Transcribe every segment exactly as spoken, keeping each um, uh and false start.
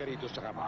ka rito sa kama.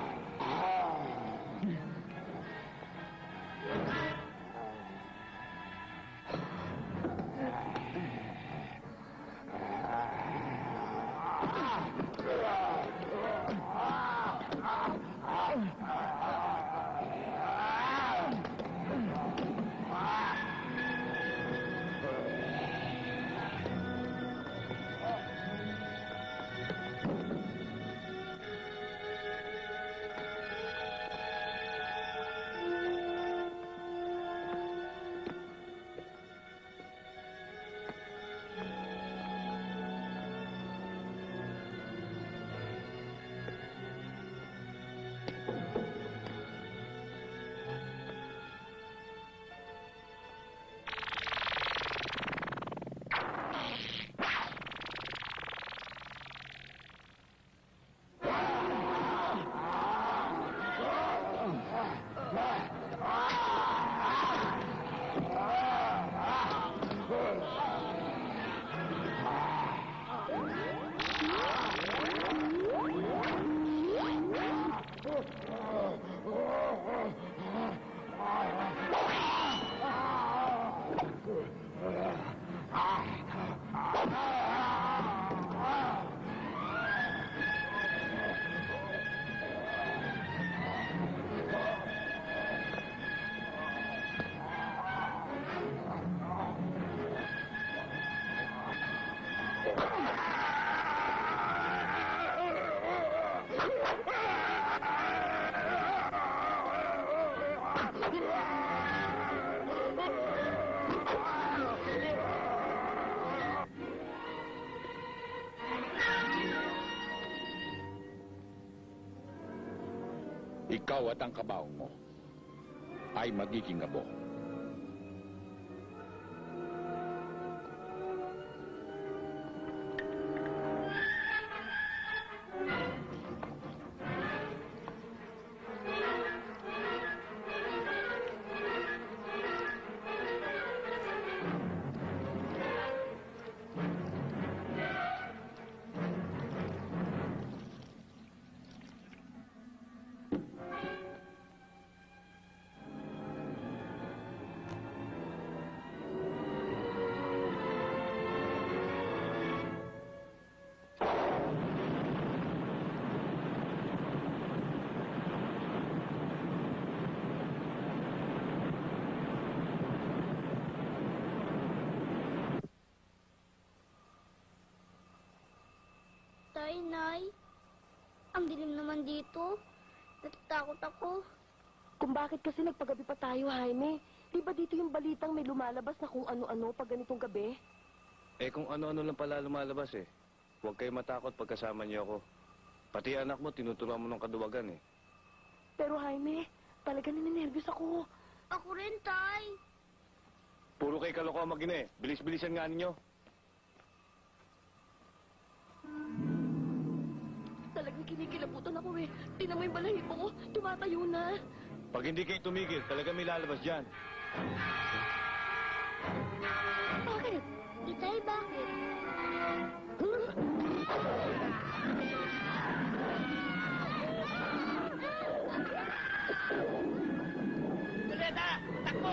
Ikaw at ang kabaong mo ay magiging abo. Tay, Nay, ang dilim naman dito. Natatakot ako. Kung bakit kasi nagpagabi pa tayo, Jaime? Di ba dito yung balitang may lumalabas na kung ano-ano pag ganitong gabi? Eh kung ano-ano lang pala lumalabas eh. Huwag kayo matakot pagkasama niyo ako. Pati anak mo, tinuturuan mo ng kaduwagan eh. Pero Jaime, talaga nininervyos ako. Ako rin, Tay. Puro kayo kalokohan mag-ina eh. Bilis-bilisan nga ninyo. Talagang kinikilabutan ako eh. Tingnan mo yung balahibo ko. Tumatayo na. Pag hindi kayo tumigil, talaga may lalabas dyan. Bakit? Di, Tay, bakit? Tuleta! Takbo!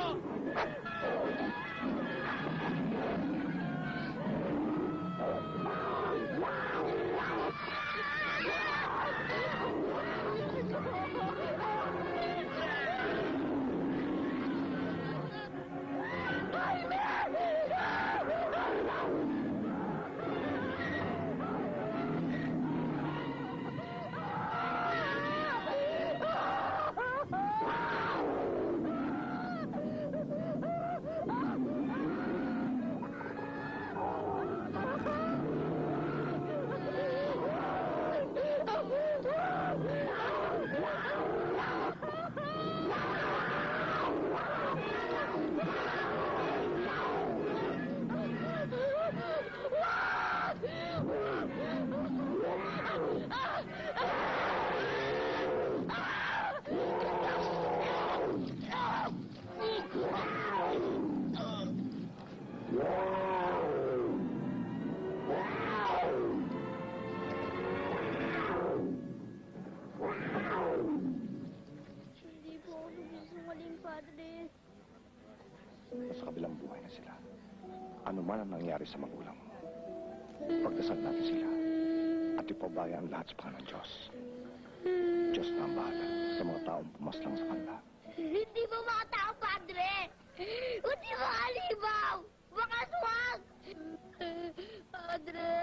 Nasa kabilang buhay na sila. Ano man ang nangyari sa magulang mo, pagdasal natin sila at ipabaya ang lahat sa Panginoon Diyos. Diyos na ang bahala sa mga taong pumaslang sa kanila. Hindi mo makatao, Padre! Hindi mo halimaw! Baka suwag! Padre!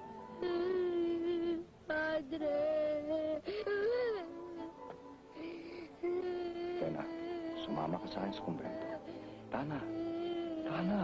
Padre! Kaya na, sumama ka sa akin sa kumbento. Tana! Tana!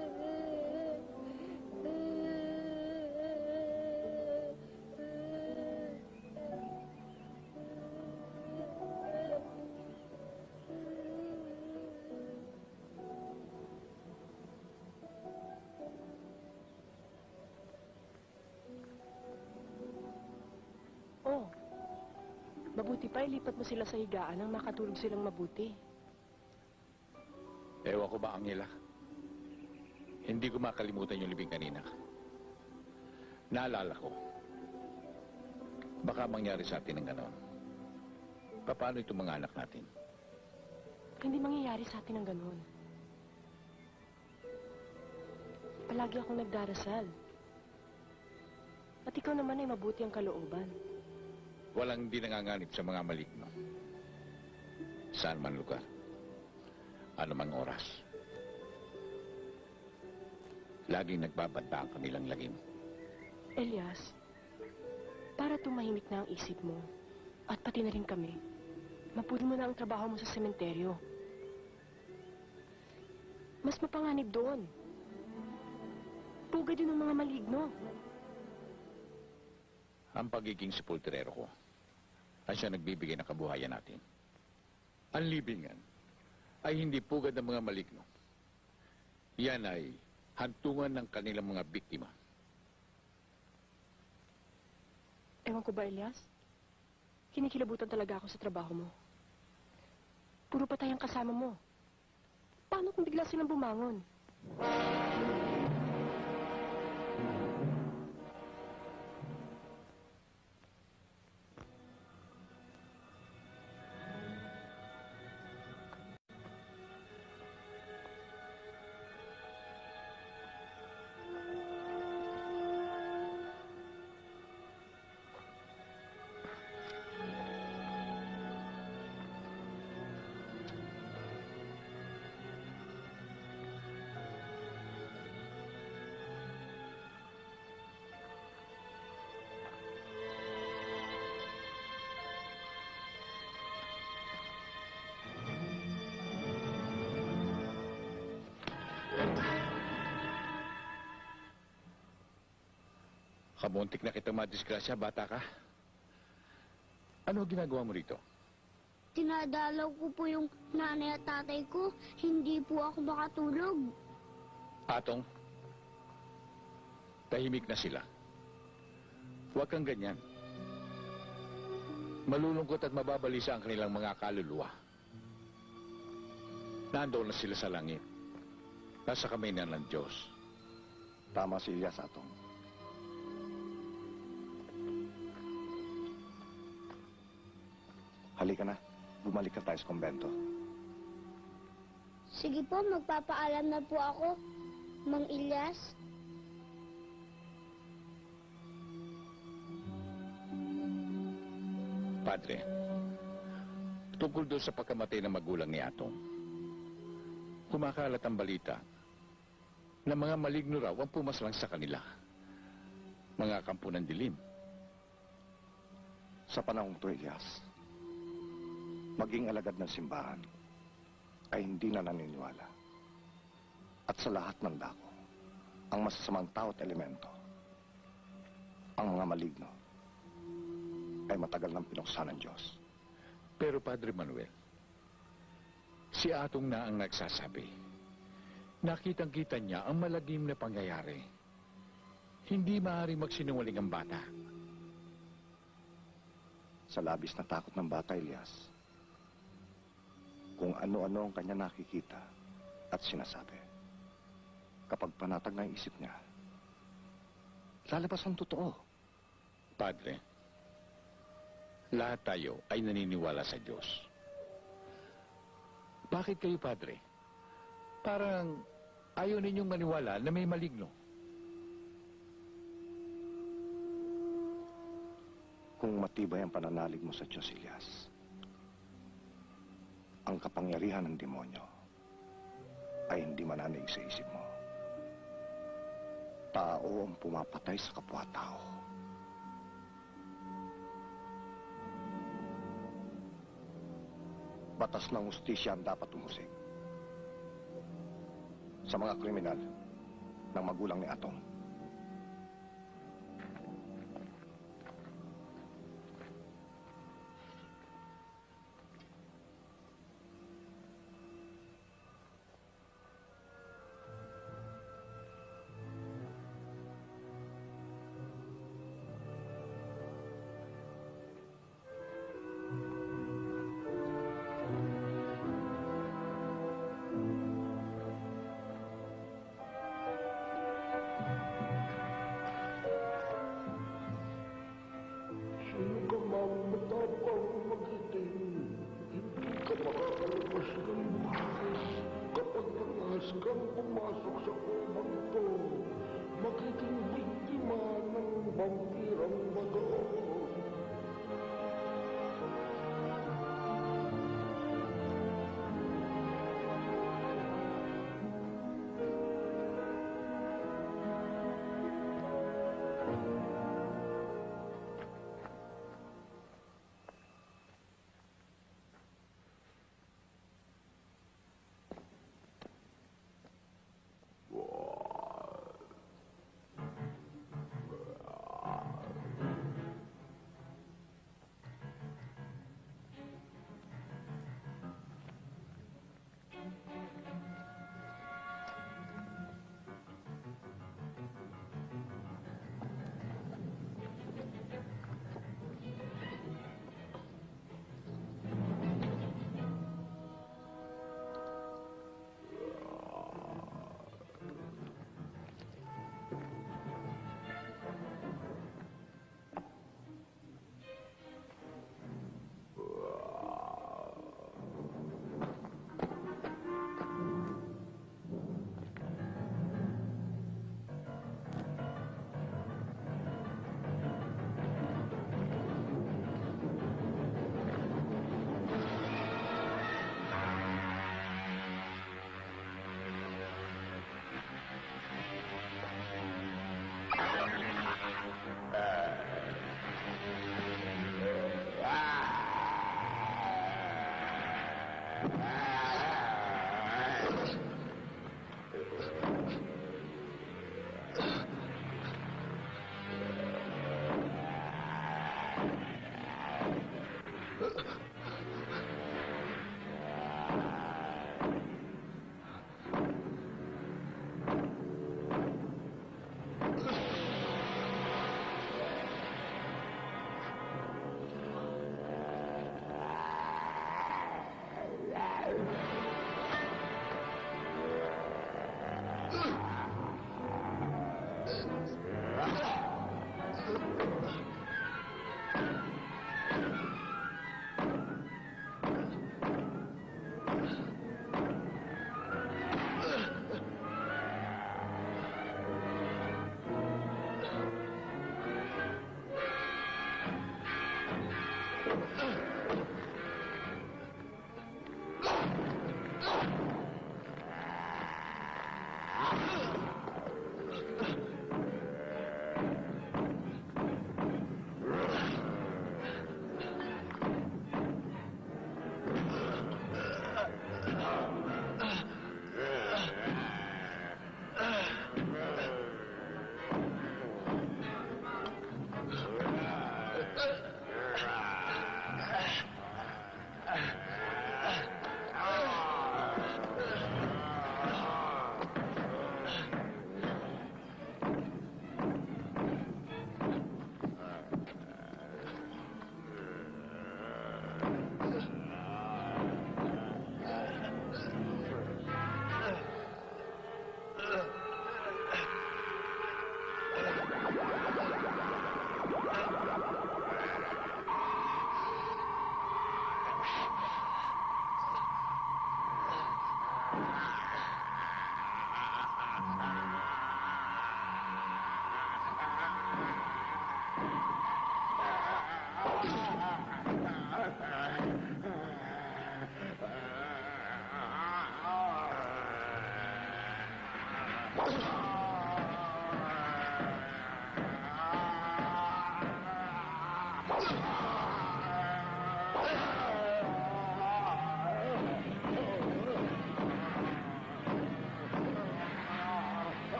Oh, mabuti pa ilipat mo sila sa higaan nang makatulog silang mabuti. Ewan ko ba, Angela? Hindi ko makalimutan yung libing kanina. Naalala ko. Baka mangyari sa atin ng ganon. Paano itong mga anak natin? Hindi mangyayari sa atin ang ganun. Palagi akong nagdarasal. At ikaw naman ay mabuti ang kalooban. Walang di nanganganib sa mga maligno. Saan man lugar. Ano mang oras. Laging nagbabanta ang kanilang lagim. Elias, para tumahimik na ang isip mo, at pati na rin kami, mapuri mo na ang trabaho mo sa sementeryo. Mas mapanganib doon. Pugad yun ng mga maligno. Ang pagiging sepulturero ko ay siya nagbibigay ng kabuhayan natin. Ang libingan ay hindi pugad ng mga maligno. Yan ay hantungan ng kanilang mga biktima. Ewan ko ba, Elias? Kinikilabutan talaga ako sa trabaho mo. Puro patay ang kasama mo. Paano kung bigla silang bumangon? Kamuntik na kitang madisgrasya, bata ka. Ano ginagawa mo rito? Tinadalaw ko po yung nanay at tatay ko. Hindi po ako makatulog. Atong, tahimik na sila. Huwag kang ganyan. Malulungkot at mababalisa ang kanilang mga kaluluwa. Nandoon na sila sa langit. Nasa kamay na ng Diyos. Tama si Elias, Atong. Halika na. Bumalik na tayo sa kumbento. Sige po, magpapaalam na po ako, Mang Ilyas. Padre, tungkol doon sa pagkamatay ng magulang ni Atong, kumakalat ang balita na mga maligno raw ang pumaslang sa kanila. Mga kampo ng dilim. Sa panahong to, Elias, maging alagad ng simbahan ay hindi na naniniwala. At sa lahat ng dako, ang masasamang tao at elemento, ang mga maligno, ay matagal ng pinuksan ng Diyos. Pero Padre Manuel, si Atong na ang nagsasabi. Nakitang-kita niya ang malagim na pangyayari. Hindi maaaring magsinungaling ang bata. Sa labis na takot ng bata, Elias, kung ano-ano ang kanya nakikita at sinasabi. Kapag panatag na ang isip niya, lalabas ang totoo. Padre, lahat tayo ay naniniwala sa Diyos. Bakit kayo, Padre? Parang ayaw ninyong maniwala na may maligno. Kung matibay ang pananalig mo sa Diyos, Elias, ang kapangyarihan ng demonyo ay hindi mananig sa isip mo. Tao ang pumapatay sa kapwa-tao. Batas ng hustisya ang dapat umusig sa mga kriminal ng magulang ni Atong.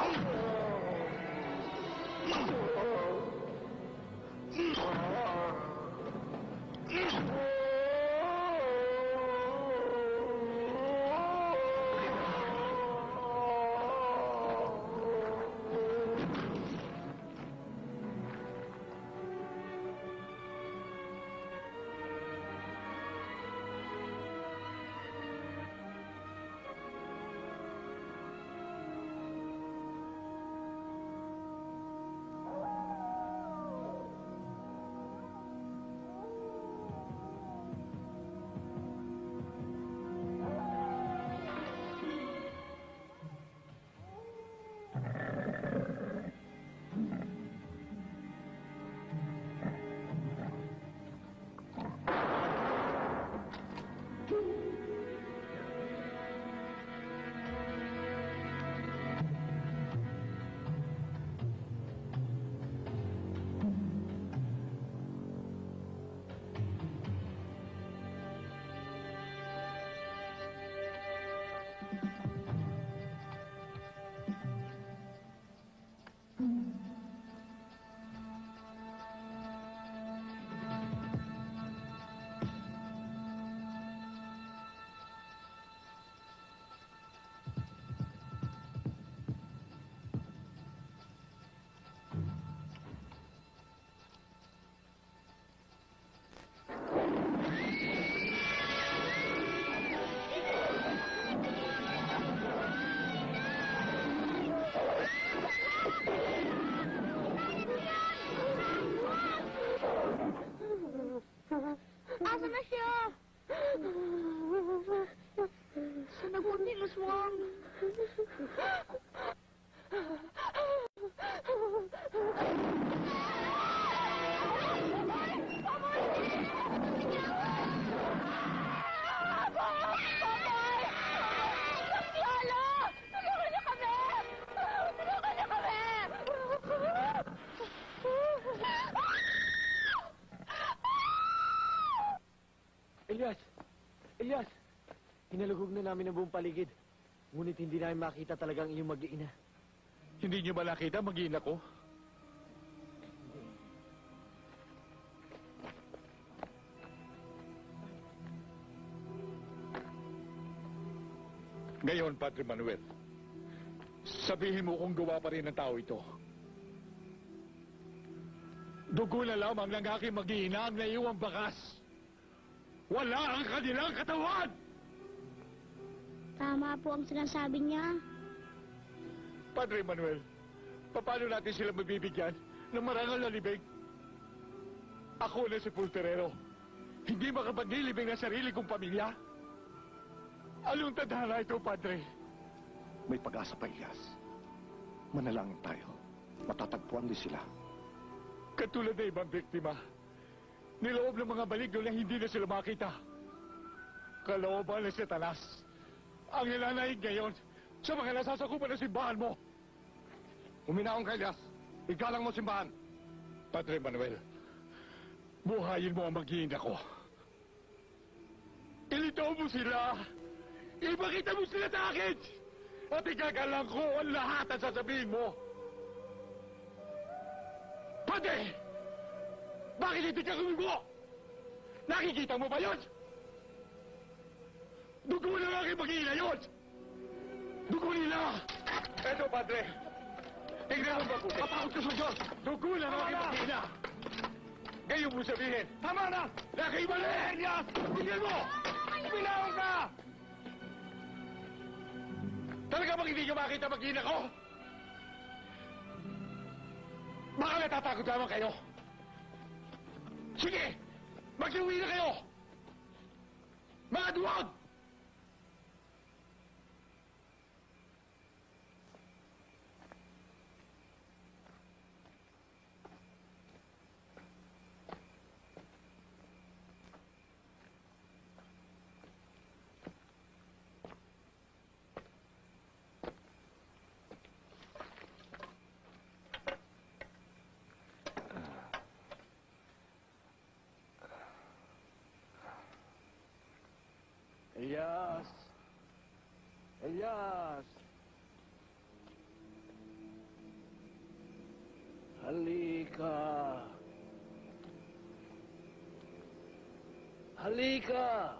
Asa na siya? Sa nagunti, Luswang. Elias! Elias! Hinalugog na namin ang buong paligid. Ngunit hindi namin makita talagang iyong mag-iina. Hindi niyo ba nakita mag-iin ako? Ngayon, Padre Manuel, sabihin mo kung gawa pa rin ng tao ito. Dugo na lamang ng aking mag-iina ang naiwang bakas. Wala ang kanilang katawan! Tama po ang sinasabi niya. Padre Manuel, paano natin sila mabibigyan ng marangal na libing? Ako na si Pulterero. Hindi makapaglilibing ng sarili kong pamilya. Anong tadhana ito, Padre? May pag-asa pa, Elias. Manalangin tayo. Matatagpuan din sila. Katulad na ibang biktima, niloob ng mga baligno na hindi na sila makita. Kalooban ng Satanas ang nilanahig ngayon sa mga nasasakupan ng simbahan mo. Uminaon ka, Elias. Igalang mo simbahan. Padre Manuel, buhayin mo ang mag-iin ako. Ilito mo sila. Ipakita mo sila sa akin. At igagalang ko ang lahat ang sasabihin mo. Padre! Bakit hindi ka gumigo? Nakikita mo ba yun? Dugo na lang yung mag-iina yun! Dugo nila! Eto, Padre. Tingnan mo ba, Kuke? Matakot ka sa Diyos! Dugo na lang yung mag-iina! Ngayon mo sabihin. Tama na! Nakibali! Elias! Tingnan mo! Pinawang ka! Talaga bang hindi nyo makita mag-iina ko? Baka natatakot lamang kayo. Sige! Mag-iuwi na kayo! Mga duwag! Halika. Halika.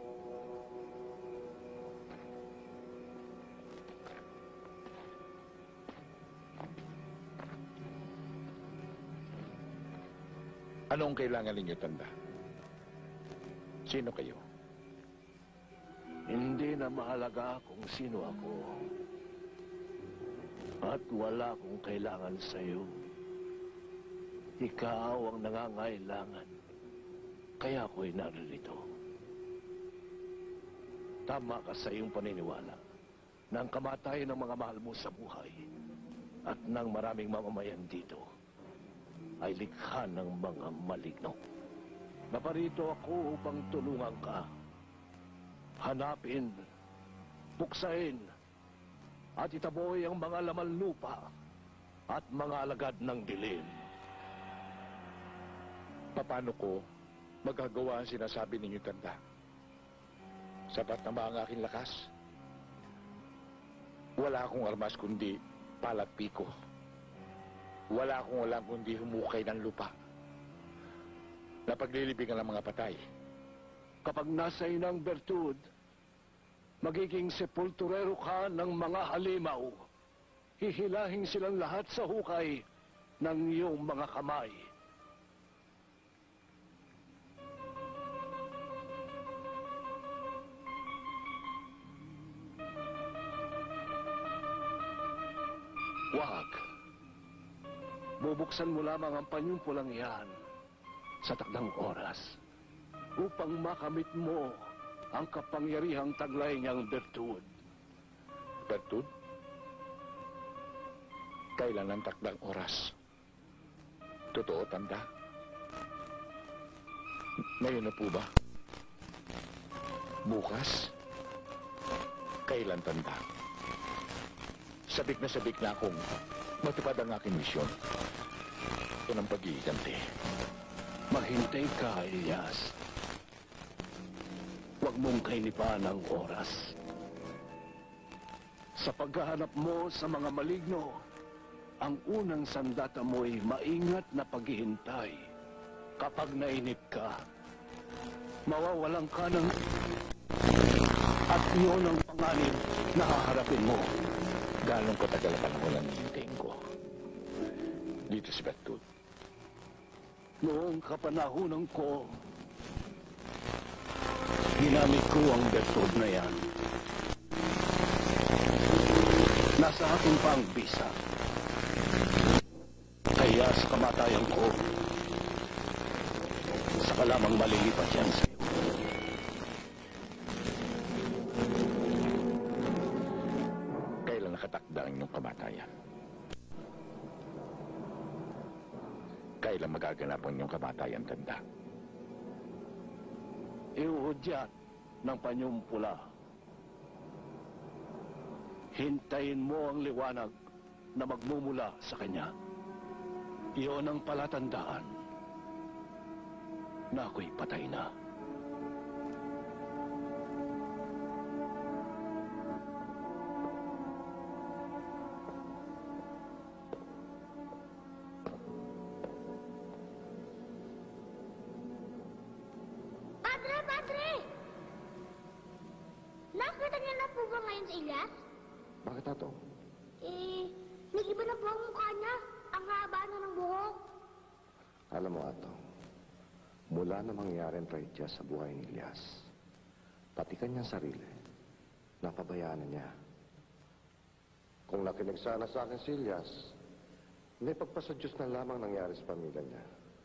Anong kailangan ninyo, tanda? Sino kayo? Hindi na mahalaga kung sino ako. At wala akong kailangan sa'yo. Ikaw ang nangangailangan. Kaya ako'y naririto. Tama ka sa iyong paniniwala na ang kamatayan ng mga mahal mo sa buhay at ng maraming mamamayan dito ay likha ng mga maligno. Naparito ako upang tulungan ka. Hanapin, puksain, at itaboy ang mga laman lupa at mga alagad ng dilim. Paano ko magagawa ang sinasabi ninyo, tanda? Sapat na ba ang aking lakas? Wala akong armas kundi palat piko. Wala akong alam kundi humukay ng lupa. Napaglilibingan ng mga patay. Kapag nasa inang bertud, magiging sepulturero ka ng mga halimaw. Hihilahin silang lahat sa hukay ng iyong mga kamay. Wag. Bubuksan mo lamang ang panyumpulang iyan sa takdang oras upang makamit mo ang kapangyarihang taglay niyang bertud. Bertud? Kailan ang takdang oras? Totoo, tanda? Ngayon na po ba? Bukas? Kailan, tanda? Sabik na sabik na akong matupad ang aking misyon. Ito ng pag-iiganti. Maghintay ka, Elias. Huwag mong kainipan ang oras. Sa paghahanap mo sa mga maligno, ang unang sandata mo'y maingat na paghihintay. Kapag nainip ka, mawawalan ka ng... At iyon ang panganib na haharapin mo. Gano'ng katagal ang panahon ang hihintayin ko? Dito sa Bertud. Noong kapanahunan ko, ginamit ko ang bertud na yan. Nasa akin pa ang bisa. Kaya sa kamatayan ko, saka lamang malilipat yan sa'yo. Kailan nakatakda ang inyong kamatayan? Kailan magaganap ang inyong kamatayan, tanda? Iuhudyat ng panyumpula. Hintayin mo ang liwanag na magmumula sa kanya. Iyon ang palatandaan na ako'y patay na. Padre, Padre! Nakita niyo na po ba ngayon si Elias? Bakit ato? Eh, nag-iba na po ang mukha niya. Ang haba na ng buhok. Alam mo, Ato, mula na mangyari ang trahedya sa buhay ni Elias, pati kanyang sarili, napabayaan na niya. Kung nakinig sana sa akin si Elias, may pagpasa Diyos na lamang nangyari sa pamilya niya.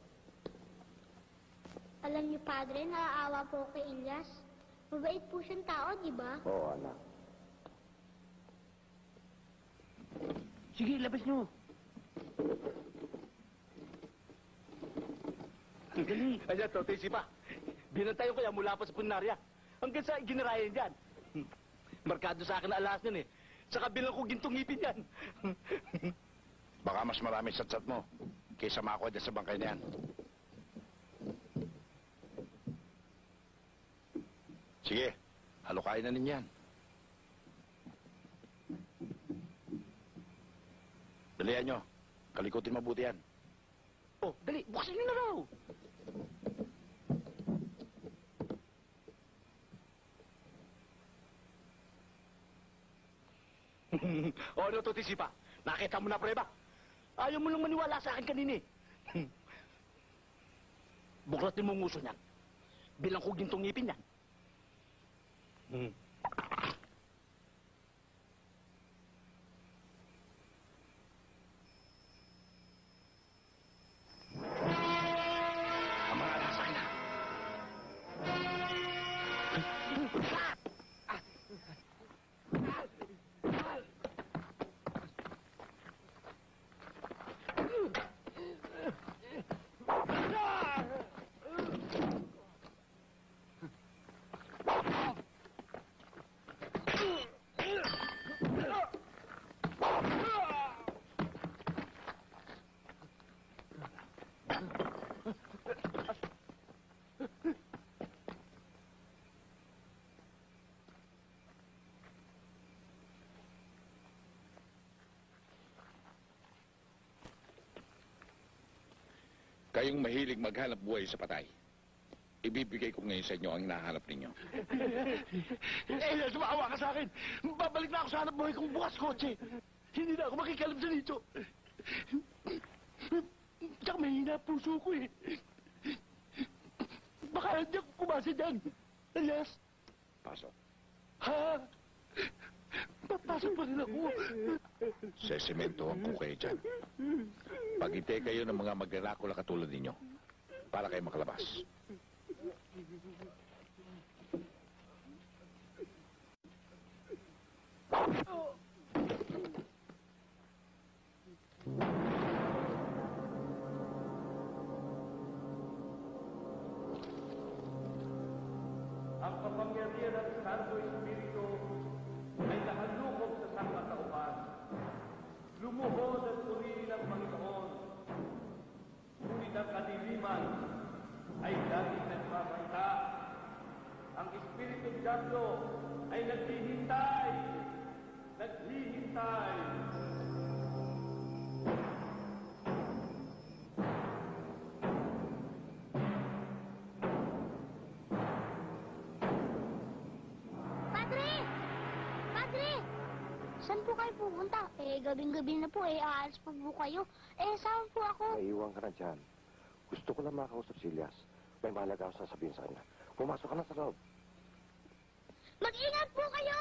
Alam niyo, Padre, naaawa po kay Elias. Mabait po siyang tao, di ba? Oo, anak. Sige, labas niyo. Dali. Ayan, Totoy Sipa. Binantayo ko yan mula pa sa punarya. Hanggang sa ginarayan dyan. Markado sa akin na alas nun eh. Sa kabilang ko gintong ngipin yan. Baka mas marami sa chat mo kaysa mako dyan sa bangkay na yan. Sige, halukain na ninyan. Dalihan nyo. Kalikutin mabuti yan. Oh, dali, buksan niyo na raw. O ano to, Tisipa? Nakita mo na prueba? Ayaw mo lang maniwala sa akin kanini. Buklatin mo ang uso niyan. Bilang ko gintong ngipin yan. Hmm. Ang mga nasa akin na. Kayong mahilig maghanap buhay sa patay. Ibibigay ko ngayon sa inyo ang hinahanap ninyo. Eh, sumaawa ka sa akin. Babalik na ako sa hanap buhay kong bukas kotse. Hindi na ako makikalam sa nito. Tsaka mahina puso ko eh. Baka hindi ako kumasa dyan. Alias, Pasok. ha? Papasok pa rin ako. Sesementohan ko kayo dyan. Paghintay kayo ng mga magnanakaw na katulad ninyo para kayo makalabas. Ang kapangyarihan ng Santo Espiritu ay nakalukob sa sangkatauhan. Lumuhod at purihin ang Panginoon. Ngunit ang kadiliman ay laging nagpapanta. Ang Espiritu Santo ay naghihintay. Naghihintay. Padre! Padre! Saan po kayo pupunta? Eh, gabing-gabi na po. Eh, aalis pa po kayo. Eh, saan po ako? Naiiwan ka na dyan. Gusto ko lang makausap si Elias. May mahalaga ako sasabihin sa kanya. Pumasok ka na sa loob. Mag-ingat po kayo!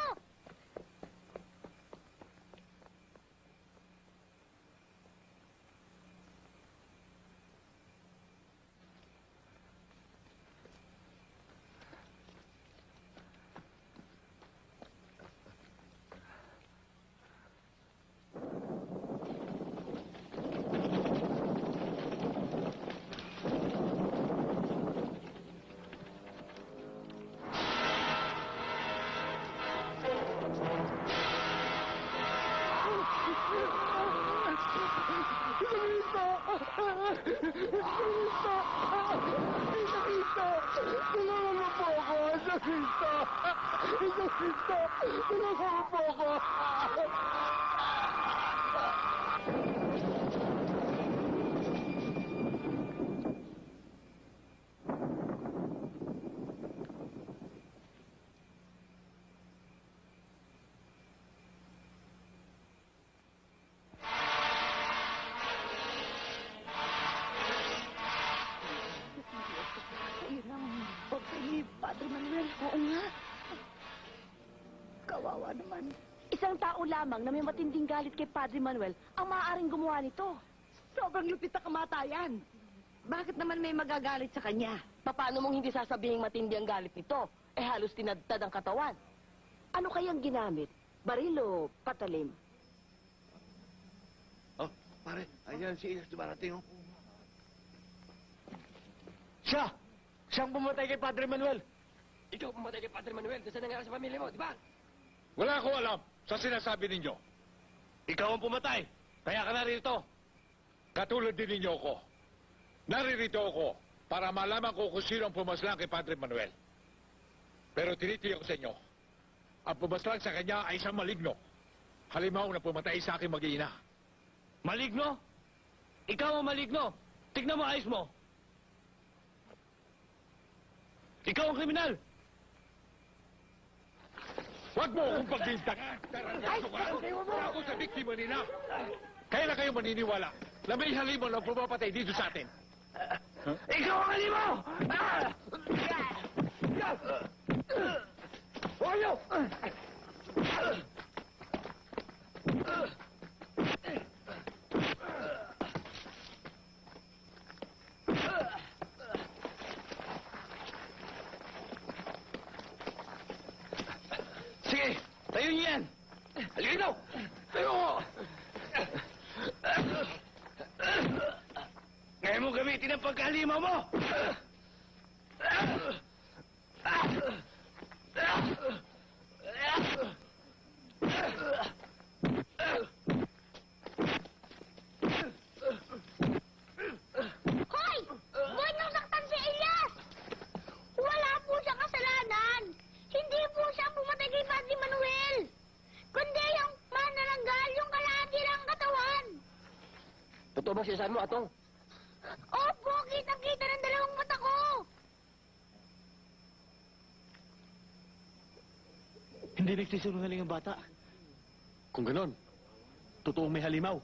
Padre Manuel, oo nga. Kawawa naman. Isang tao lamang na may matinding galit kay Padre Manuel ang maaaring gumawa nito. Sobrang lupit na kamatayan. Bakit naman may magagalit sa kanya? Paano mong hindi sasabihing matindi ang galit nito? Eh halos tinadtad ang katawan. Ano kayang ginamit? Baril o patalim? Oh, pare, ayan si Elias dumarating, oh. Siya! Siyang pumatay kay Padre Manuel. Ikaw pumatay kay Padre Manuel. Kasi nangyari sa pamilya mo, di ba? Wala ko alam sa sinasabi ninyo. Ikaw ang pumatay. Kaya ka narito. Katulad din ninyo ako. Naririto ako para malaman ko kung sino ang pumaslang kay Padre Manuel. Pero tinitiyak ko sa inyo, ang pumaslang sa kanya ay isang maligno. Halimaw na pumatay sa aking mag-iina. Maligno? Ikaw ang maligno. Tignan mo, ayos mo! Ikaw ang kriminal! Huwag mo akong pagbintangan! Tarantado ka! Ako sa biktima nila! Kaya na kayo maniniwala na may halimaw na pumapatay dito sa atin. Ikaw ang halimaw! Ah! Ano? Sige, tayo niyo yan! Halika daw! Tayo! Ngayon mo gamitin ang pagkahalimaw mo! Hoy! Huwag niyong saktan si Elias! Wala po siyang kasalanan! Hindi po siya pumatay kay Padre Manuel! Kundi yung manananggal yung kalahati ng katawan! Totoo ba siya mo, Atong? Opo, kitang-kita ng dalawang mata ko! Hindi nagsisinungaling ang bata. Kung ganon, totoong may halimaw.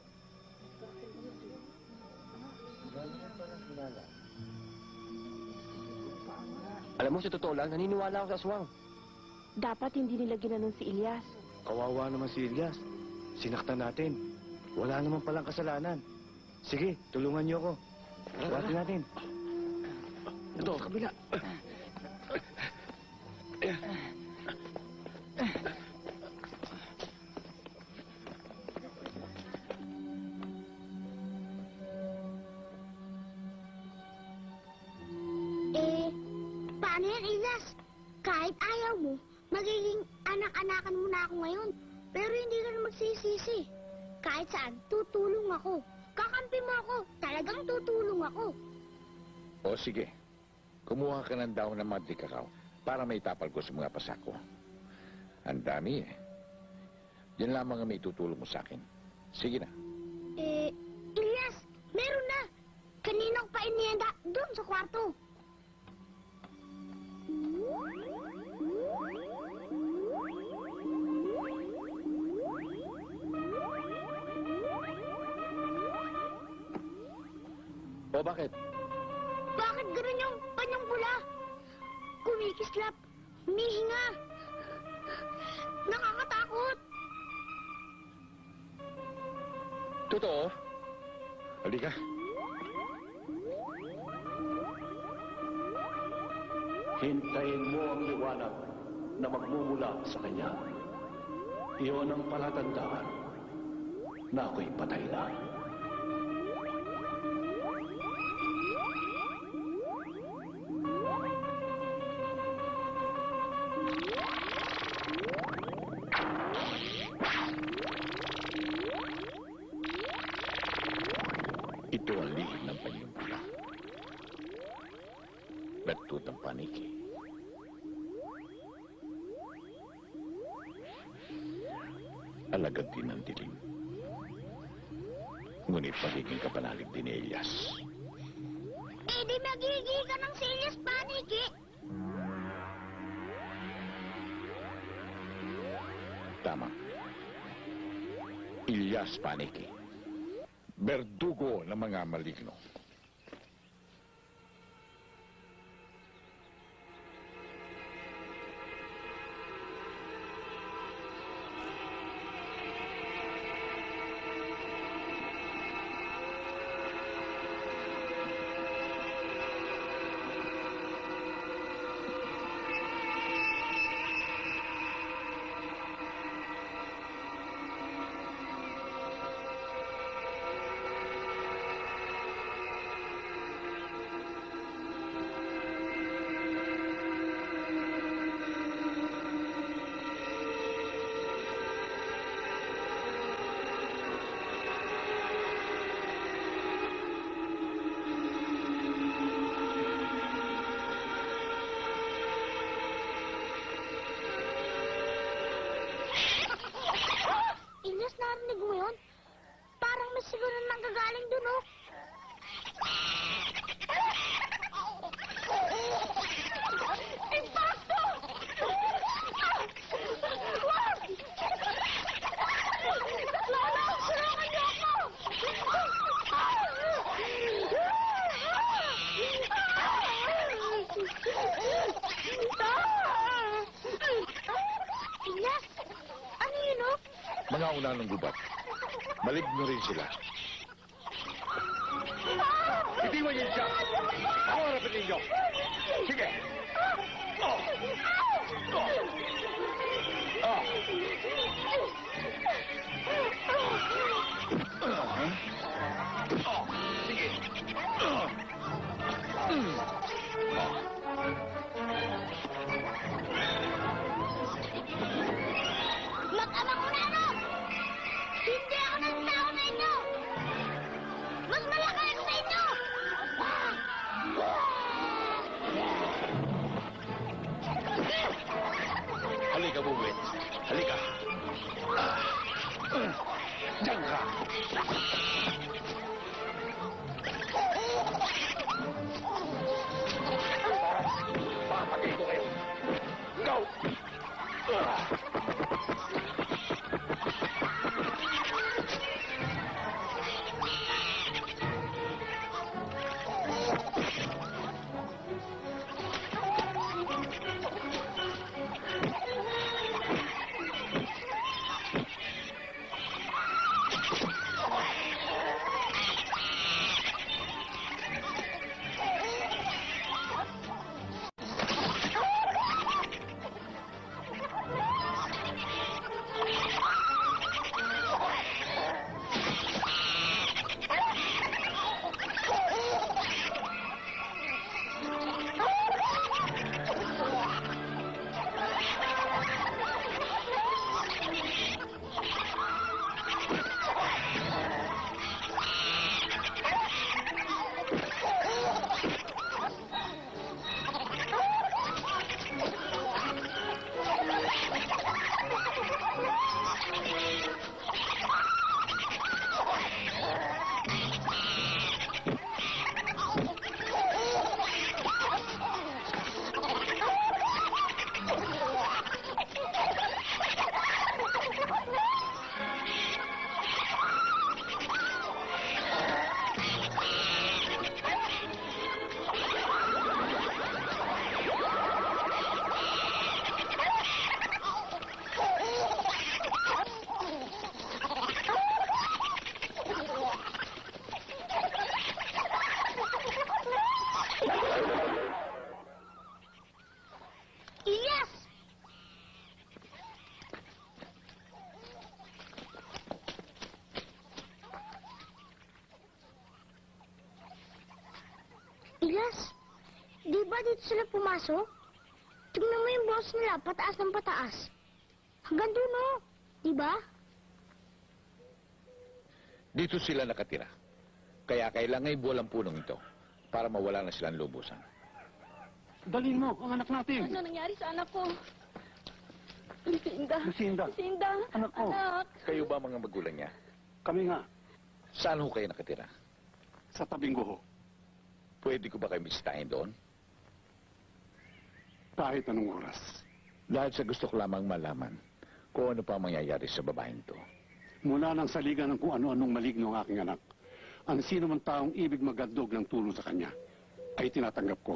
Alam mo, sa totoo lang, naniniwala ako sa aswang. Dapat hindi nila ginanon si Elias. Kawawa naman si Elias. Sinaktan natin. Wala naman palang kasalanan. Sige, tulungan niyo ako. Buhatin natin. Ito, sa kabila. Eh, paano yan, Elias? Kahit ayaw mo, magiging anak-anakan mo na ako ngayon. Pero hindi ka na magsisisi. Kahit saan, tutulong ako. Kakampi mo ako. Talagang tutulong ako. O sige, kumuha ka ng daon ng madri kakao para may tapal ko sa mga pasako. Ang dami eh. Yan lamang ang may tutulong mo sa akin. Sige na. Eh, Elias, meron na. Kaninang pa inienda doon sa kwarto. O bakit? Bakit ganun yung kanyang pula? Kumikislap, humihinga. Nakakatakot. Totoo? Halika. Hintayin mo ang liwanag na magmumula sa kanya. Iyon ang palatandaan na ako'y patay na. Ito ang lihim ng panyong pula. Bertut ang paniki. Alagad din ng dilim. Ngunit pagiging kapanalig din ni Elias. Eh di magigi ka ng Elias Paniki. Tama. Elias Paniki. Berdugo ng mga maligno. Elias, narinig mo yun? Parang may siguro nanggagaling dun, oh. Mga unanong gubat. Maligno rin sila. Itiwan niyo siya! Ako harapin ninyo! Sige! Oh! Oh! Ah! Ah! Oh! Sige! Ah! Mm. Ah! Mag-amang unano! Hindi ako ng tao na inyo! Mas malaki ako sa inyo! Halika, Bubuit. Halika. Ah. Ah. Diyan ka. Papatay ko kayo. Go! Ah. Ilyas! Ilyas, di ba dito sila pumasok? Tingnan mo yung boss nila, pataas ng pataas. Hanggang doon, oh. Di ba? Dito sila nakatira. Kaya kailangan ibuwal ang punong ito para mawala na silang lubusan. Dalhin mo ang anak natin. Ano nangyari sa anak ko? Lucinda. Lucinda. Lucinda. Anak ko. Anak. Kayo ba mga magulang niya? Kami nga, Saan ho kayo nakatira? sa tabing guho. Pwede ko ba kayo bisitahin doon? Kahit anong oras. Dahil sa gusto ko lamang malaman kung ano pa ang mangyayari sa babaeng to. Mula nang saligan ng kung ano-anong maligno ang aking anak, ang sino man taong ibig magandog ng tulong sa kanya, ay tinatanggap ko.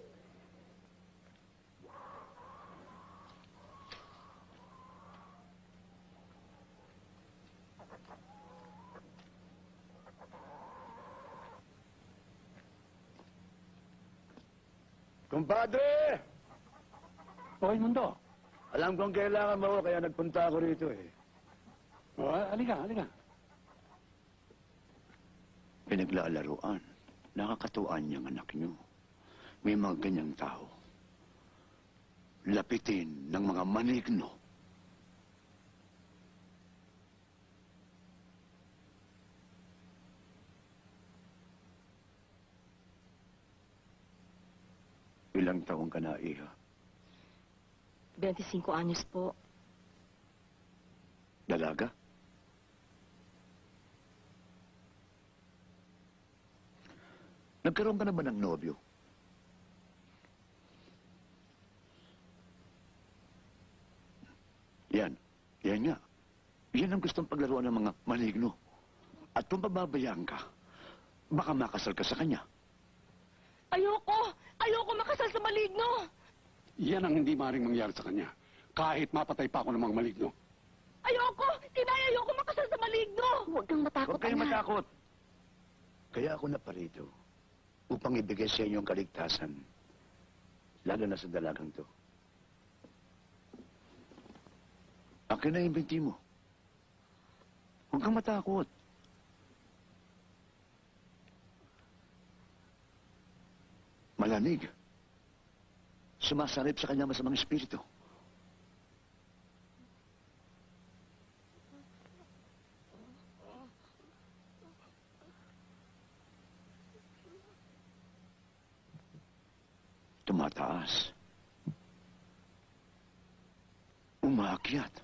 Kumpadre! Hoy, Mundo. Alam kong kailangan mo kaya nagpunta ako rito eh. O, halika, halika. Pinaglalaruan. Nakakatuan niyang anak niyo. May mga ganyang tao. Lapitin ng mga maligno. Ilang taong ka na, Iha? twenty-five anyos po. Dalaga? Nagkaroon ka na ba ng nobyo? Yan. Yan nga. Yan ang gustong paglaruan ng mga maligno. At kung pababayaan ka, baka makasal ka sa kanya. Ayoko! Ayoko makasal sa maligno! Yan ang hindi maring mangyari sa kanya. Kahit mapatay pa ako ng mga maligno. Ayoko! Tinaya Huwag kang matakot, Huwag kayong anak. matakot. Kaya ako naparito upang ibigay sa inyo ang kaligtasan, lalo na sa dalagang to. Akin na yung binti mo. Huwag kang matakot. Malamig. Sumasarip sa kanya masamang espiritu. Tumataas. Umaakyat.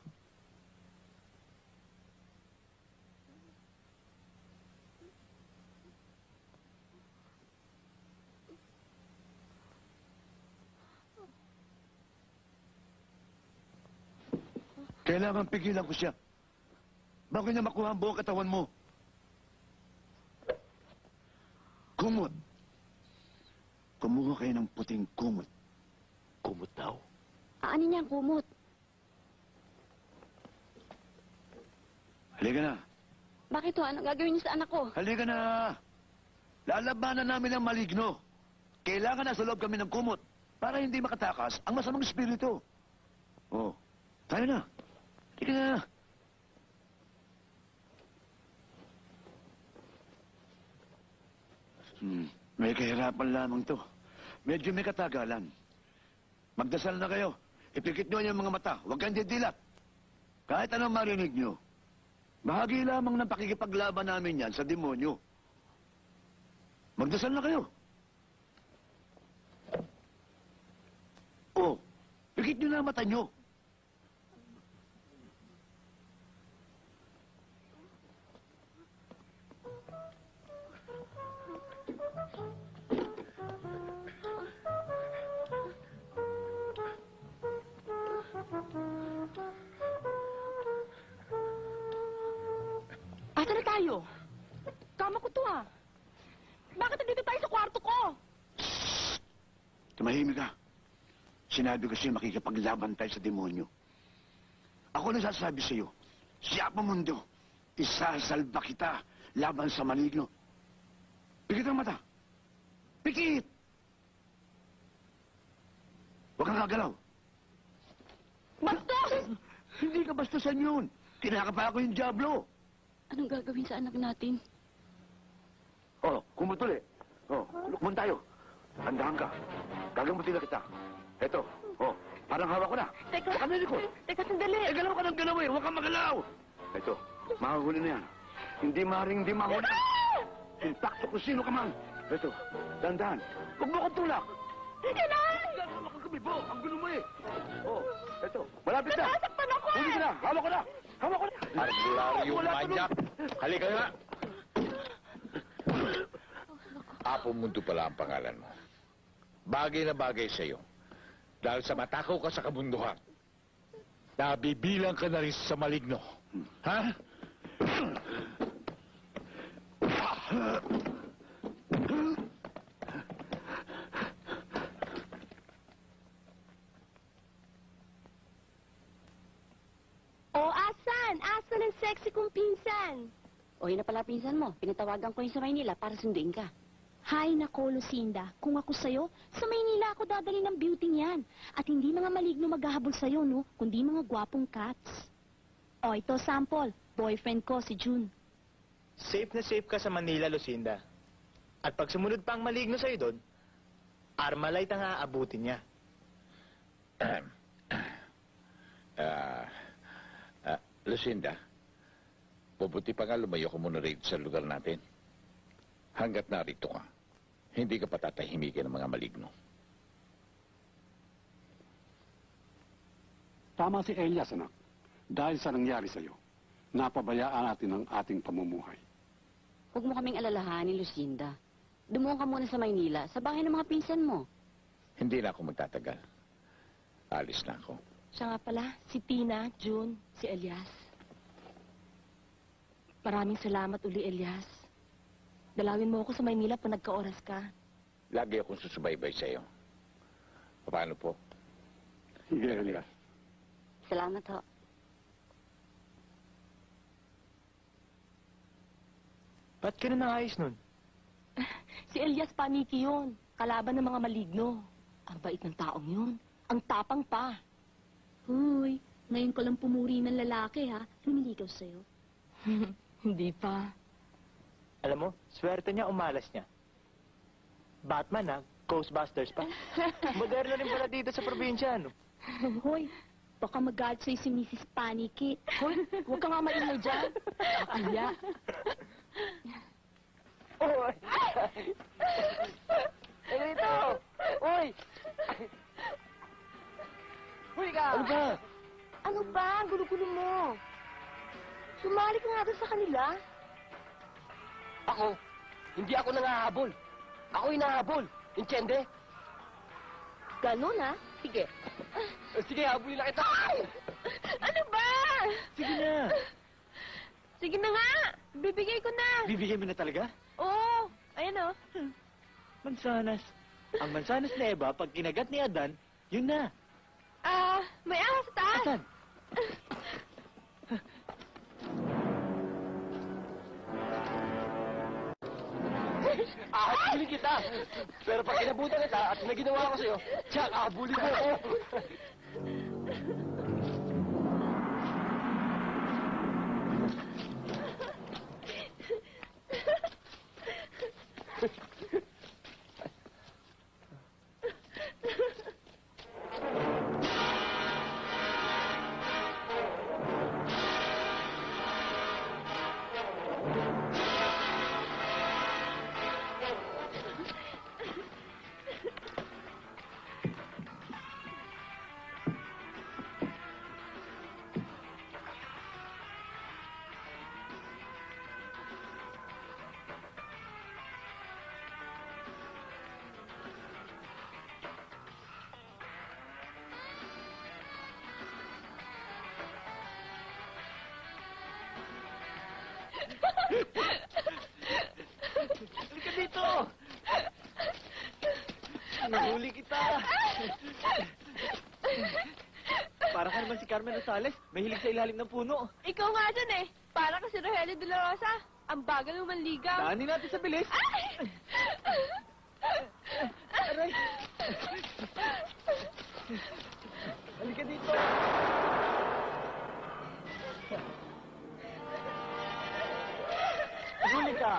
Kailangan pigilan ko siya. Bago niya makuha ang buong katawan mo. Kumot. Kumuha kayo ng puting kumot. Kumot daw. Ano niya ang kumot? Halika na. Bakit ho? Anong gagawin niyo sa anak ko? Halika na. Lalabanan namin ang maligno. Kailangan nasa loob kami ng kumot para hindi makatakas ang masamang espiritu. Oh, tayo na. Halika na. Hmm, may kahirapan lamang to. Medyo may katagalan. Magdasal na kayo. Ipikit nyo yung mga mata. Huwag kang didilat. Kahit anong marinig nyo. Bahagi lamang ng pakikipaglaban namin yan sa demonyo. Magdasal na kayo. Oh, pikit nyo na ang mata nyo. Asa na tayo? Kama ko to ah. Bakit nandito tayo sa kwarto ko? Tumahimik ka. Sinabi ko sa'yo makikipaglaban tayo sa demonyo. Ako nagsasabi sa'yo, siya pa mundo, isasalba kita laban sa maligno. Pikit ang mata. Pikit! Huwag kang gagalaw. Bastos! Hindi ka bastusan yun. Kinakapa ako yung Diablo. Anong gagawin sa anak natin? Oh, kumutol eh. Oh, lukmon tayo. Handahan ka. Gagamutin na kita. Eto, oh, parang hawak ko na. Teka. Baka na likod. Teka, sandali. Eh, galaw ka ng galaw eh. Huwag kang magalaw. Eto, makahuli na yan. Hindi maring hindi mahuli. Impacto kung sino ka man. Eto, dandan. Huwag mo akong tulak. Kailangan! Hawak kang kabibo. Ang gulo mo eh. Oh, eto, malapit na. Nasasaktan ako Huli eh! ka na. Hawak ko na. Hawak ko na. Arbulario Wala manyak. Halika nga. Apo Mundo pala ang pangalan mo. Bagay na bagay sa'yo. Dahil sa matakaw ka sa kabunduhan, nabibilang ka na rin sa maligno. Ha? O, asan? Asan ang sexy kong pinsan? O, yun na pala pinsan mo. Pinatawagan ko yung sa Maynila para sunduin ka. Hay nako, Lucinda. Kung ako sa'yo, sa Maynila ako dadali ng beauty niyan. At hindi mga maligno maghahabol sa'yo, no? Kundi mga gwapong cats. O, ito sample. Boyfriend ko, si June. Safe na safe ka sa Manila, Lucinda. At pag sumunod pa ang maligno sa'yo doon, Armalite ang aabutin niya. Ah, ah, Lucinda, mabuti pa nga lumayo ka muna rito sa lugar natin. Hanggat narito ka, hindi ka patatahimikin ng mga maligno. Tama si Elias, anak. Dahil sa nangyari sa'yo, napabayaan natin ang ating pamumuhay. Huwag mo kaming alalahanin, Lucinda. Dumuhan ka muna sa Maynila, sa bahay ng mga pinsan mo. Hindi na ako magtatagal. Alis na ako. Siya nga pala, si Tina, June, si Elias. Maraming salamat uli, Elias. Dalawin mo ako sa Maynila pag nagka-oras ka. Lagi akong susubaybay sa'yo. Paano po? Sige, Elias. Salamat ho. Ba't ka na naayos nun? Si Elias Paniki yun. Kalaban ng mga maligno. Ang bait ng taong yun. Ang tapang pa. Huy, ngayon ko lang pumuri ng lalaki, ha? Lumiligaw sa'yo. Hindi pa. Alam mo, swerte niya umalas niya. Batman ha, Ghostbusters pa. Moderno rin pala dito sa probinsya, ano? Hoy, baka mag-guard sa'yo si Missus Paniki. Hoy, huwag ka nga maingay dyan. Akaya. Uy! Ay, dito! Uy! Uy ka! Ano ba? Ano ba? Ang gulo-gulo mo. Sumali ka nga doon sa kanila. Ako, hindi ako nangahabol. Ako hinahabol. Intiyende? Ganun ha? Sige. Eh, Sige, habulin na kita. Ano ba? Sige na! Sige na nga. Bibigay ko na. Bibigay mo na talaga? Oo. Ayan o. Mansanas. Ang mansanas na Eva, pag kinagat ni Adan, yun na. Ah, may ahas sa taas. Asan? Ahabulin kita. Pero pag kinabutan kita at na ginawa ko sa'yo, tiyak, ahabulin mo ako. Halika dito! Nahuli kita! Para ka naman si Carmen Rosales, mahilig sa ilalim ng puno. Ikaw nga dyan eh. Para ka si Rogelio de la Rosa. Ang bagal mo manligaw. Daanin natin sa bilis. Aray! Halika dito! Huli ka!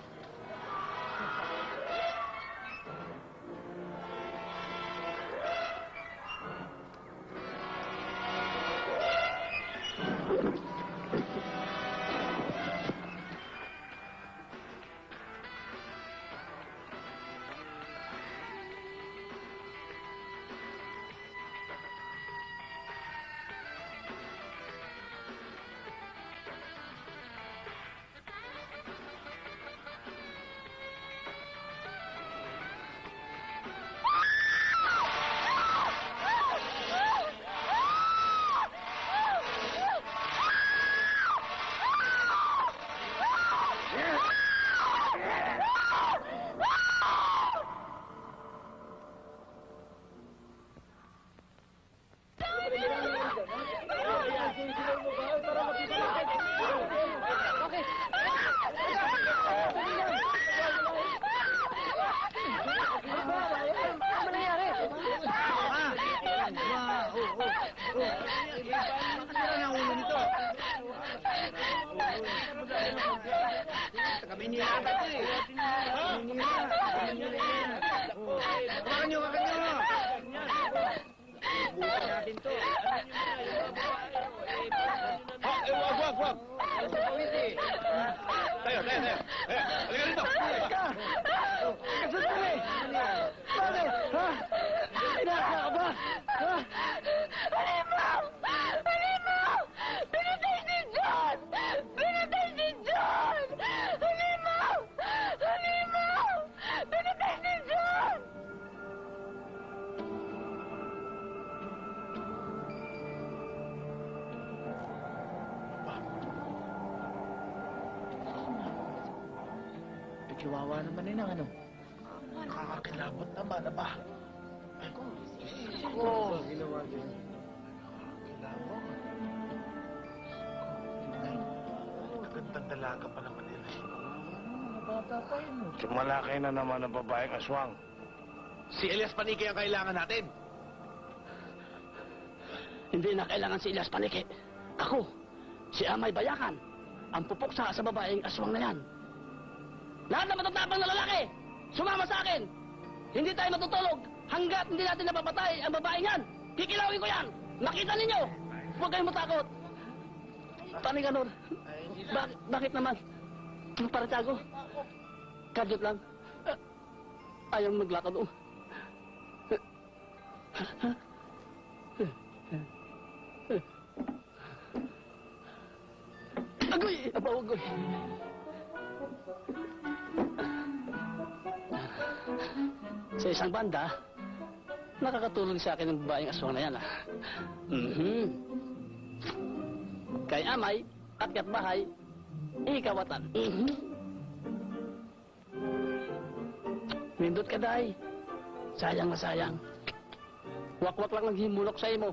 Kiwawa naman yun ang ano. Nakakakilabot naman, na ba? Oo. Ginawa din. Kilabot. Ay, magandang dalaga pa naman nila. bata pa yun. Sumalakay na naman ang babaeng aswang. Si Elias Paniki ang kailangan natin. Hindi na kailangan si Elias Paniki. Ako, si Amay Bayakan, ang pupuksa sa babaeng aswang na yan. Lahat na matatapang na lalaki, sumama sa akin. Hindi tayo matutulog hanggat hindi natin napapatay ang babaeng yan. Kikilawin ko yan. Makita ninyo. Huwag kayong matakot. Paano ganun? Bak bakit naman? Para Tiago, kadyot lang. Ayaw maglakad o. Agoy! Abaw, agoy! Sa isang banda, nakakatulong sa akin ang babaeng aswang na yan, ah. Mm-hmm. Kay Amay, at Katbahay, ikawatan. Mm-hmm. Nindot ka, Day. Sayang na sayang. Wakwak lang ng himulok sa imo.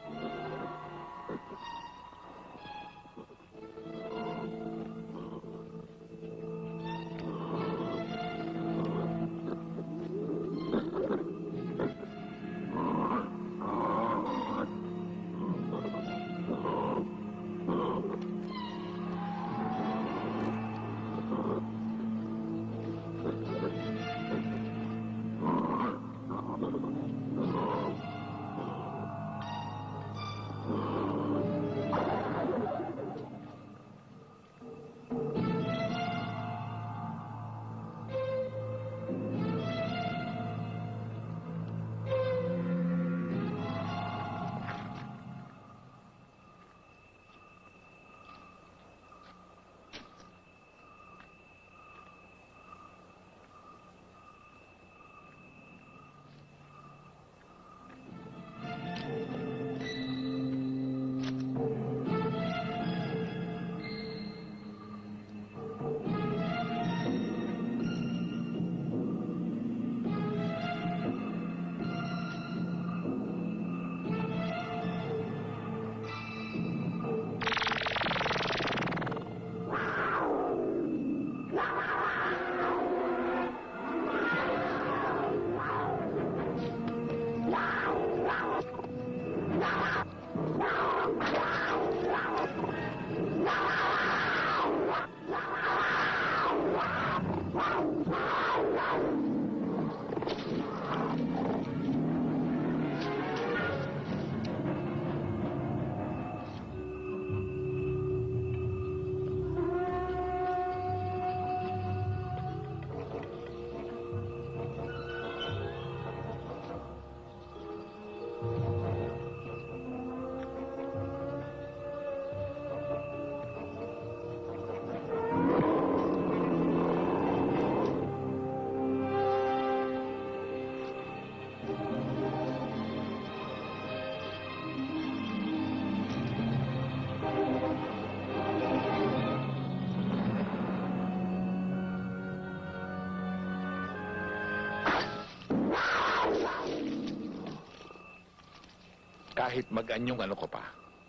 Kahit mag-anyong ano ko pa,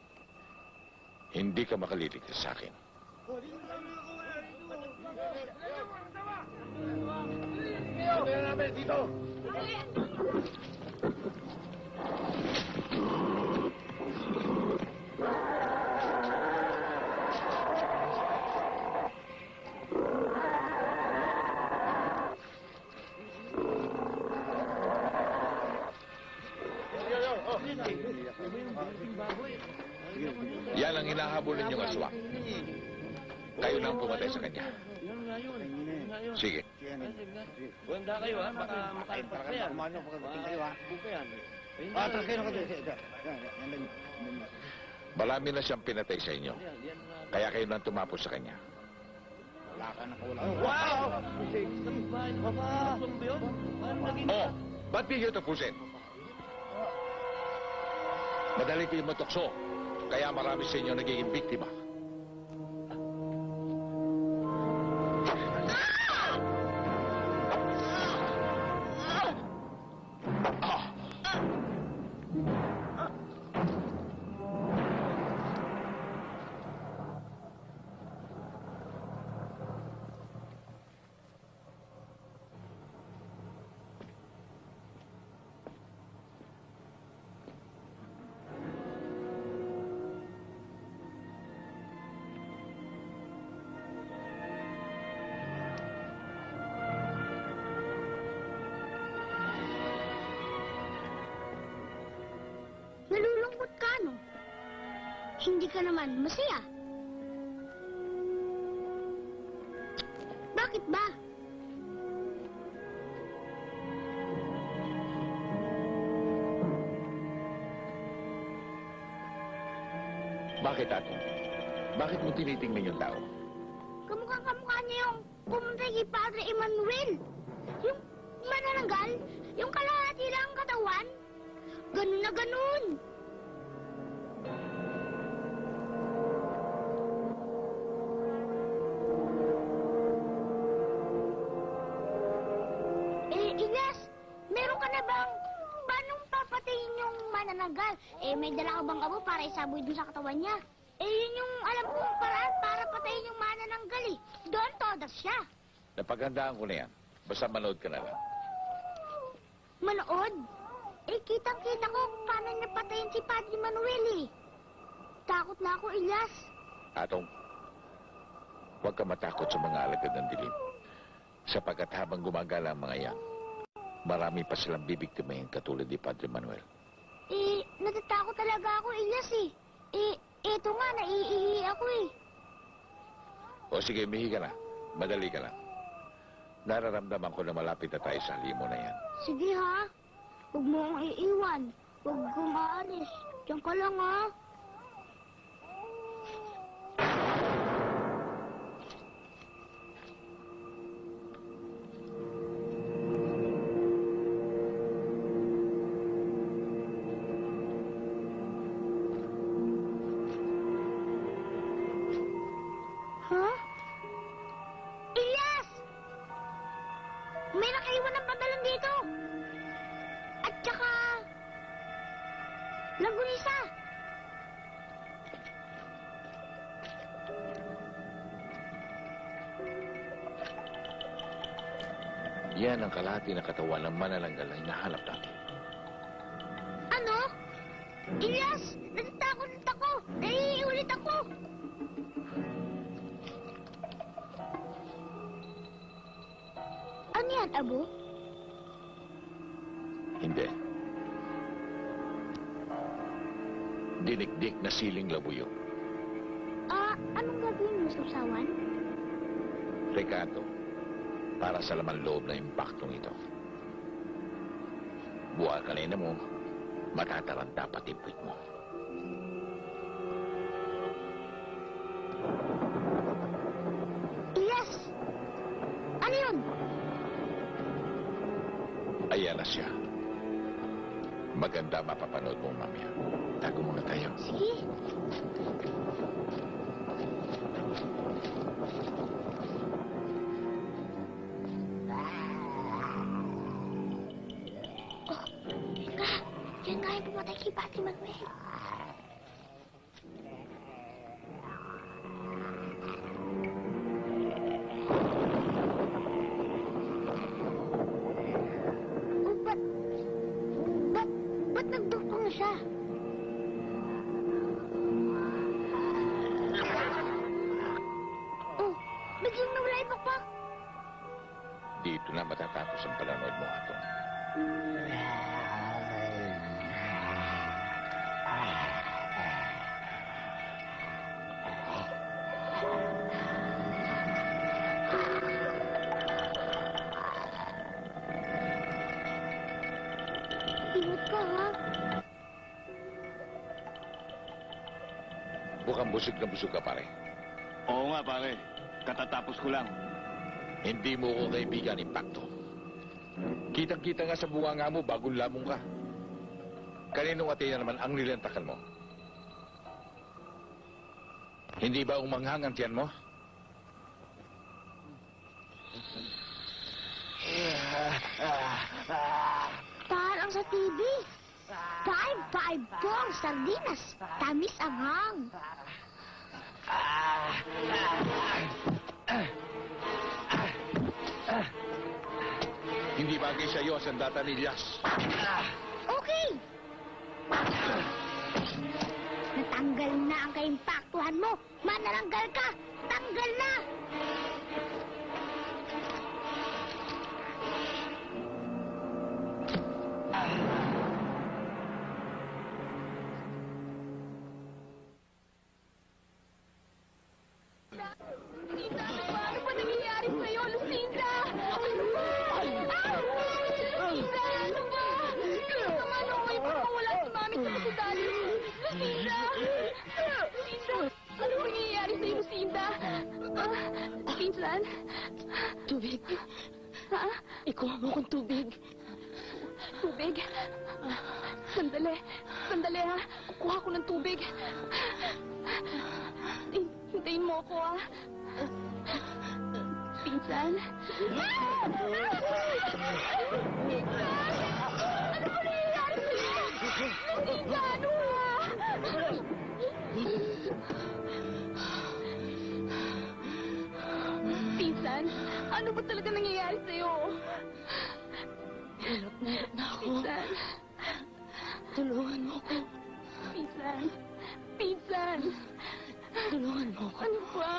hindi ka makaliligtas sa akin. Yan ang hinahabol ninyong aswang. Kayo na ang pumatay sa kanya. Sige. Wanda kayo ha, baka makalpas pa yan. Atras kayo na kayo. Marami na siyang pinatay sa inyo. Kaya kayo na ang tumapos sa kanya. Wala ka na kawalan. Wow! Oh, ba't di kayo tapusin? Madali kayong matukso. Kaya marami sa inyo nagiging biktima. hindi ka naman masaya. Bakit ba? Bakit, ate? Bakit mo tinitingnan yung tao? Kamukhang kamukha niya yung pumunta kay Padre Emmanuel. Yung manananggal, yung kalahati lang ang katawan. Ganun na ganun. Eh, Ilyas, meron ka na bang paano papatayin yung manananggal? Eh, may dala ka bang abo para isaboy dun sa katawan niya? Eh, yun yung alam kong paraan para patayin yung manananggal eh. Doon todas siya. Napaghandaan ko na yan. Basta manood ka na lang. Manood? Eh, kitang-kita ko paano niya patayin si Padre Manuel eh. Takot na ako, Ilyas. Atong, huwag ka matakot sa mga alagad ng dilim. Sapagkat habang gumagala ang mga yan, marami pa silang bibiktimahin katulad ni Padre Manuel. Eh, natatakot talaga ako, Ilyas eh. Eh, eto nga, naiihi ako eh. O sige, mihi ka na. Madali ka lang. Nararamdaman ko na malapit na tayo sa limo na yan. Sige ha. Huwag mo akong iiwan. Huwag kang aalis. Diyan ka lang ha. Ha? Ilyas! May nakaiwan ng pantalon dito. At saka... Langgunisa. Yan ang kalahati na katawan ng manananggal na hinahanap natin. Ano? Ilyas! Natatakot ako! Naiiulit ako! Ano yan, Abo? Hindi. Dinikdik na siling labuyo. Ah, anong gagawin mo sa usawan? Rekado para sa laman loob na impaktong ito. Buha kanina mo, matataranta pati puwit mo. Ilyas! Ano yun? Ayan na siya. Maganda mapapanood mo mamaya. Tago muna tayo. Sige. Oh, teka. Yan nga yung pumatay kay Padre Manuel. Oh, ba't... Ba't... Ba't nagdukto na siya? Oh, biglang nawala yung bakbak. Dito na matatapos ang panonood mo, Atong. Ingat ka, ha? Bukang busog na busog ka, pare. Oo nga, pare. Katatapos ko lang. Hindi mo ko kaibigan, impacto. Kitang-kita nga sa bunganga mo, bagong lamong ka. Kaninong Athena naman ang nilantakan mo? Hindi ba umanghang ang tiyan mo? Parang sa T V. Five, five, four, sardinas. Tamis ang hang. Hindi bagay sa iyo ang sandata ni Elias. Okay. Natanggal na ang kaimpaktuhan mo. Manaranggal ka. Tanggal na. Ah, pinsan? Tubig. Ha? Ikuha mo akong tubig. Tubig? Sandali. Sandali, ha? Kukuha ko ng tubig. Hin- Hintayin mo ako, ha? Pinsan? Ah! Pinsan! Ano ba nangyayari sa'yo? Pinsan, ha? Pinsan, ano ba talaga nangyayari sa'yo? Hirap na hirap na ako. Pinsan. Tulungan mo ko. Pinsan. Pinsan. Tulungan mo ko. Ano ba?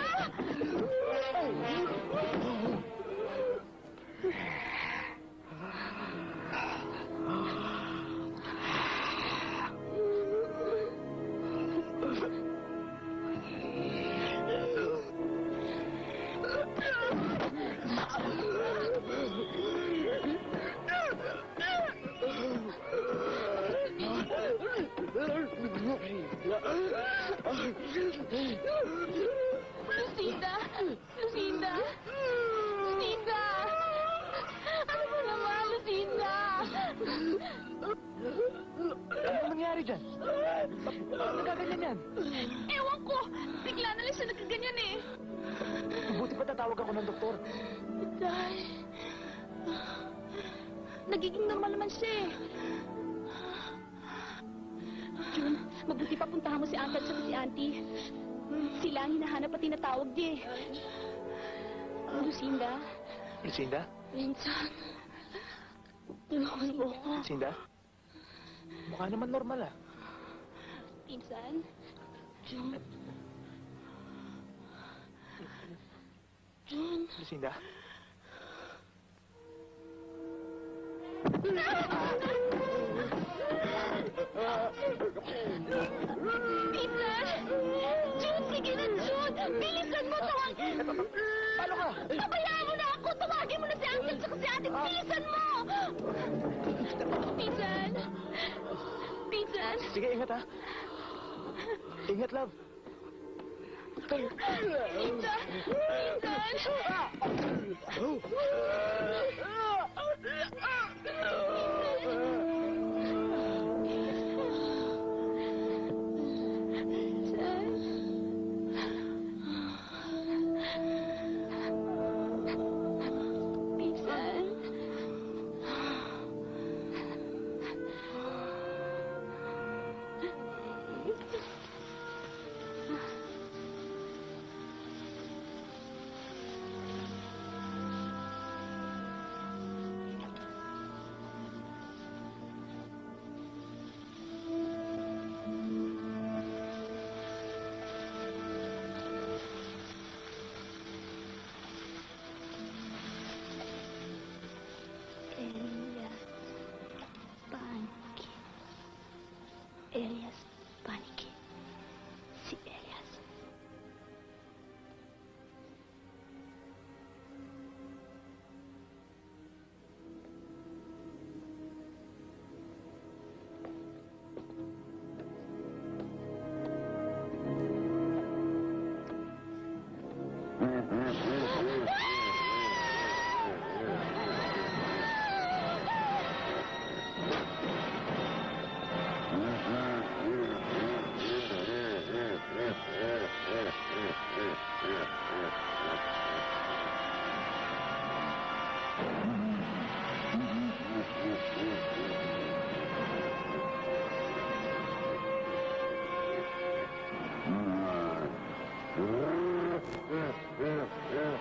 Lucinda! Lucinda! Lucinda! Ano ba naman, Lucinda? Ano nangyari dyan? Nagaganyan yan. Ewan ko! Bigla na lang siya nagkaganyan eh. Buti pa tatawag ako ng doktor. Tay. Nagiging normal naman siya eh. Jun, mabuti pa puntahan mo si Uncle at si Auntie. Sila ang hinahanap at tinatawag di eh. Lucinda? Lucinda? Pinsan. Tulungan mo ko. Lucinda? Mukha naman normal ah. Pinsan? Jun? Jun? Lucinda? Pinsan! Jun, sige na, Jun! Bilisan mo, tawagin! Paano ka? Pabayaan mo na ako! Tawagin mo na si Uncle at si Ate! Bilisan mo! Pinsan! Pinsan! Sige, ingat ha. Ingat, love. Pinsan! Pinsan! Elias Paniki. Elias Paniki. Si Elias. Yeah.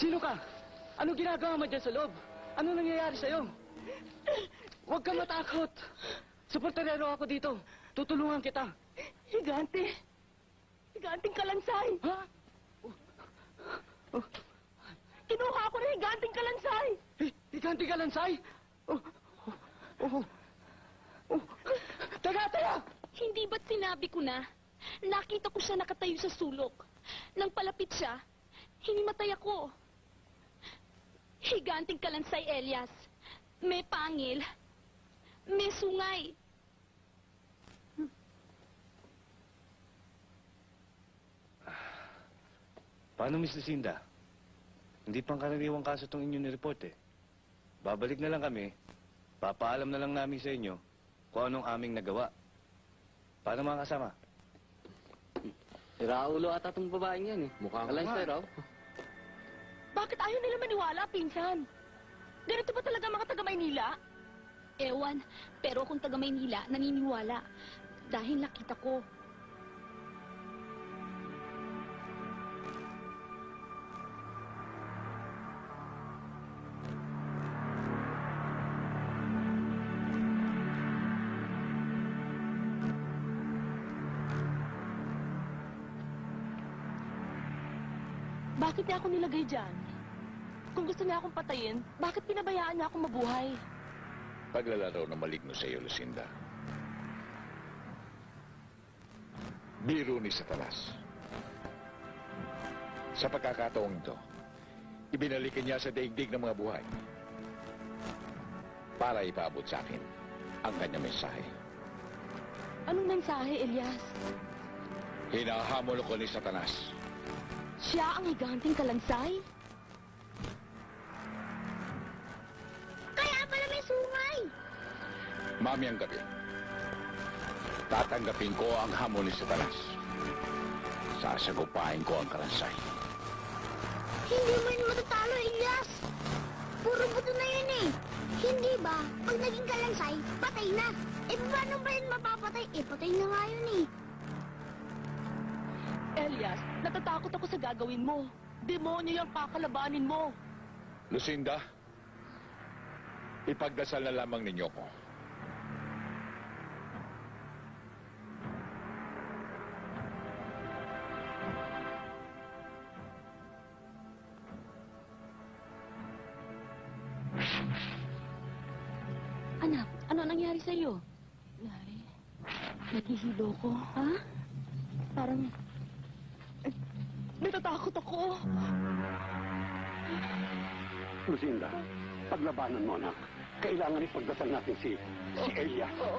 Sino ka? Ano ginagawa mo dyan sa loob? Ano nangyayari sa'yo? Huwag kang matakot. Suporterero ako dito. Tutulungan kita. Higante! Higanting kalansay! Ha? Kinuha ko na higanting kalansay! Hi- Higanti ka lansay? Oh, oh, oh, oh. Taga, taga! Hindi ba't sinabi ko na? Nakita ko siya nakatayo sa sulok. Nang palapit siya, hinimatay ako. Higanting kalansay, Elias. May pangil. May sungay. Paano, Miss Lucinda? Hindi pang karaniwang kaso itong inyong nireport eh. Babalik na lang kami, papaalam na lang namin sa inyo kung anong aming nagawa. Paano mga kasama? Iraulo ata itong babaeng yan eh. Mukhang kalansay raw. Bakit ayaw nila maniwala, pinsan? Ganito ba talaga mga taga Maynila? Ewan, pero kung taga Maynila, naniniwala. Dahil nakita ko. Bakit niya ako nilagay dyan? Kung gusto niya akong patayin, bakit pinabayaan niya akong mabuhay? Paglalaro ng maligno sa iyo, Lucinda. Biro ni Satanas. Sa pagkakataong ito, ibinalikan niya sa daigdig ng mga buhay para ipaabot sa akin ang kanyang mensahe. Anong mensahe, Elias? Hinahamon ko ni Satanas. Siya ang higanting kalansay? Kaya pala may sungay. Mamayang gabi, tatanggapin ko ang hamon ni Satanas. Sasagupain ko ang kalansay. Hindi mo yun matatalo, Elias. Puro buto na yun eh. Hindi ba, pag naging kalansay, patay na. Eh, paano ba yun mapapatay? Eh, patay na nga yun eh. Elias, natatakot ako sa gagawin mo. Demonyo yung kakalabanin mo. Lucinda, ipagdasal na lamang ninyo ko. Anak, ano nangyari sa'yo? Nay, naghihilo ko. Ha? Parang... eh, natatakot ako. Lucinda, paglabanan mo, anak. Kailangan ipagdasal natin si, si Elias. Oo.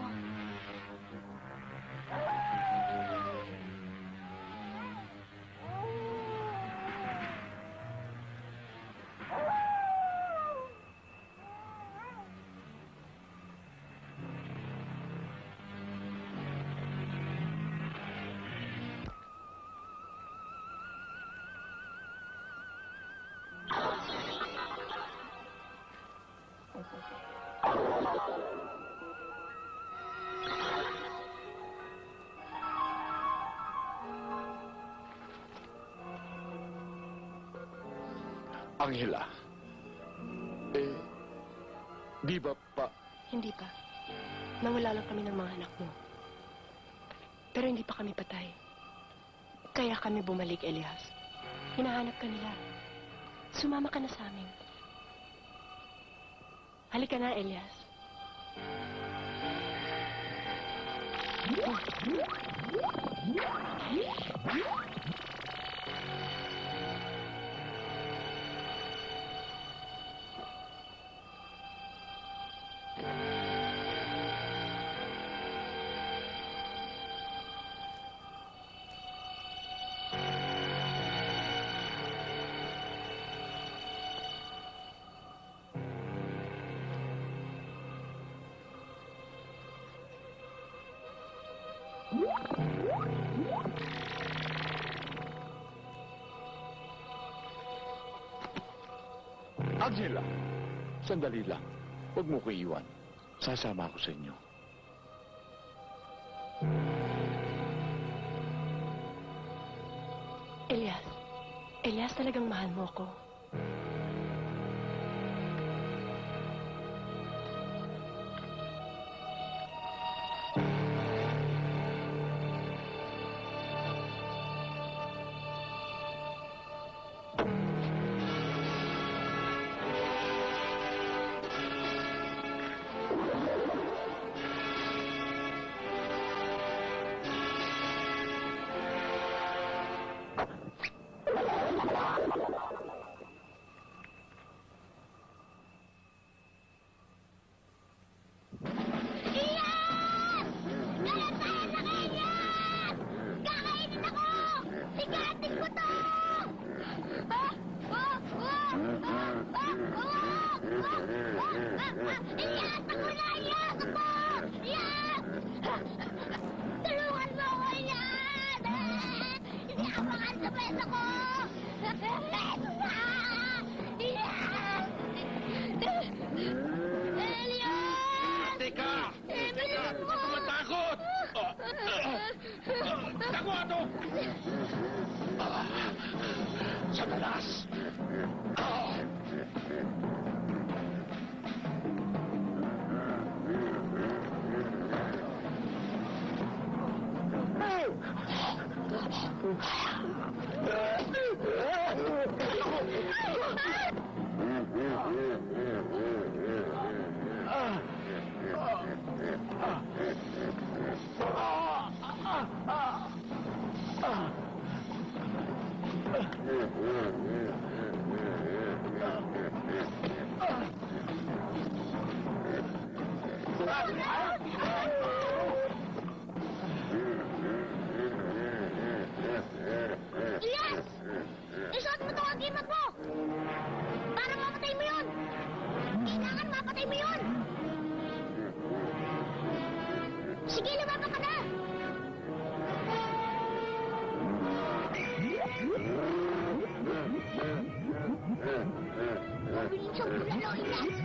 Angela, eh, di ba pa... Hindi pa. Nawala lang kami ng mga anak mo. Pero hindi pa kami patay. Kaya kami bumalik, Elias. Hinahanap ka nila. Sumama ka na sa amin. Halika na, Elias. Angela, sandali lang. Huwag mo ko iwan. Sasama ako sa inyo. Elias. Elias, talagang mahal mo ko. Tulungan mo ako, Ilyas! Hindi ako makasabay ako! Ilyas! Ilyas! Teka! Teka! Huwag ka matakot! Tago ato! Sa talas! Ilyas! Isuot mo itong agimat mo! Para mapatay mo yun! Kailangan mapatay mo yun! Sige, lumabas ka na! Mabilis ang bulalo, Ilyas!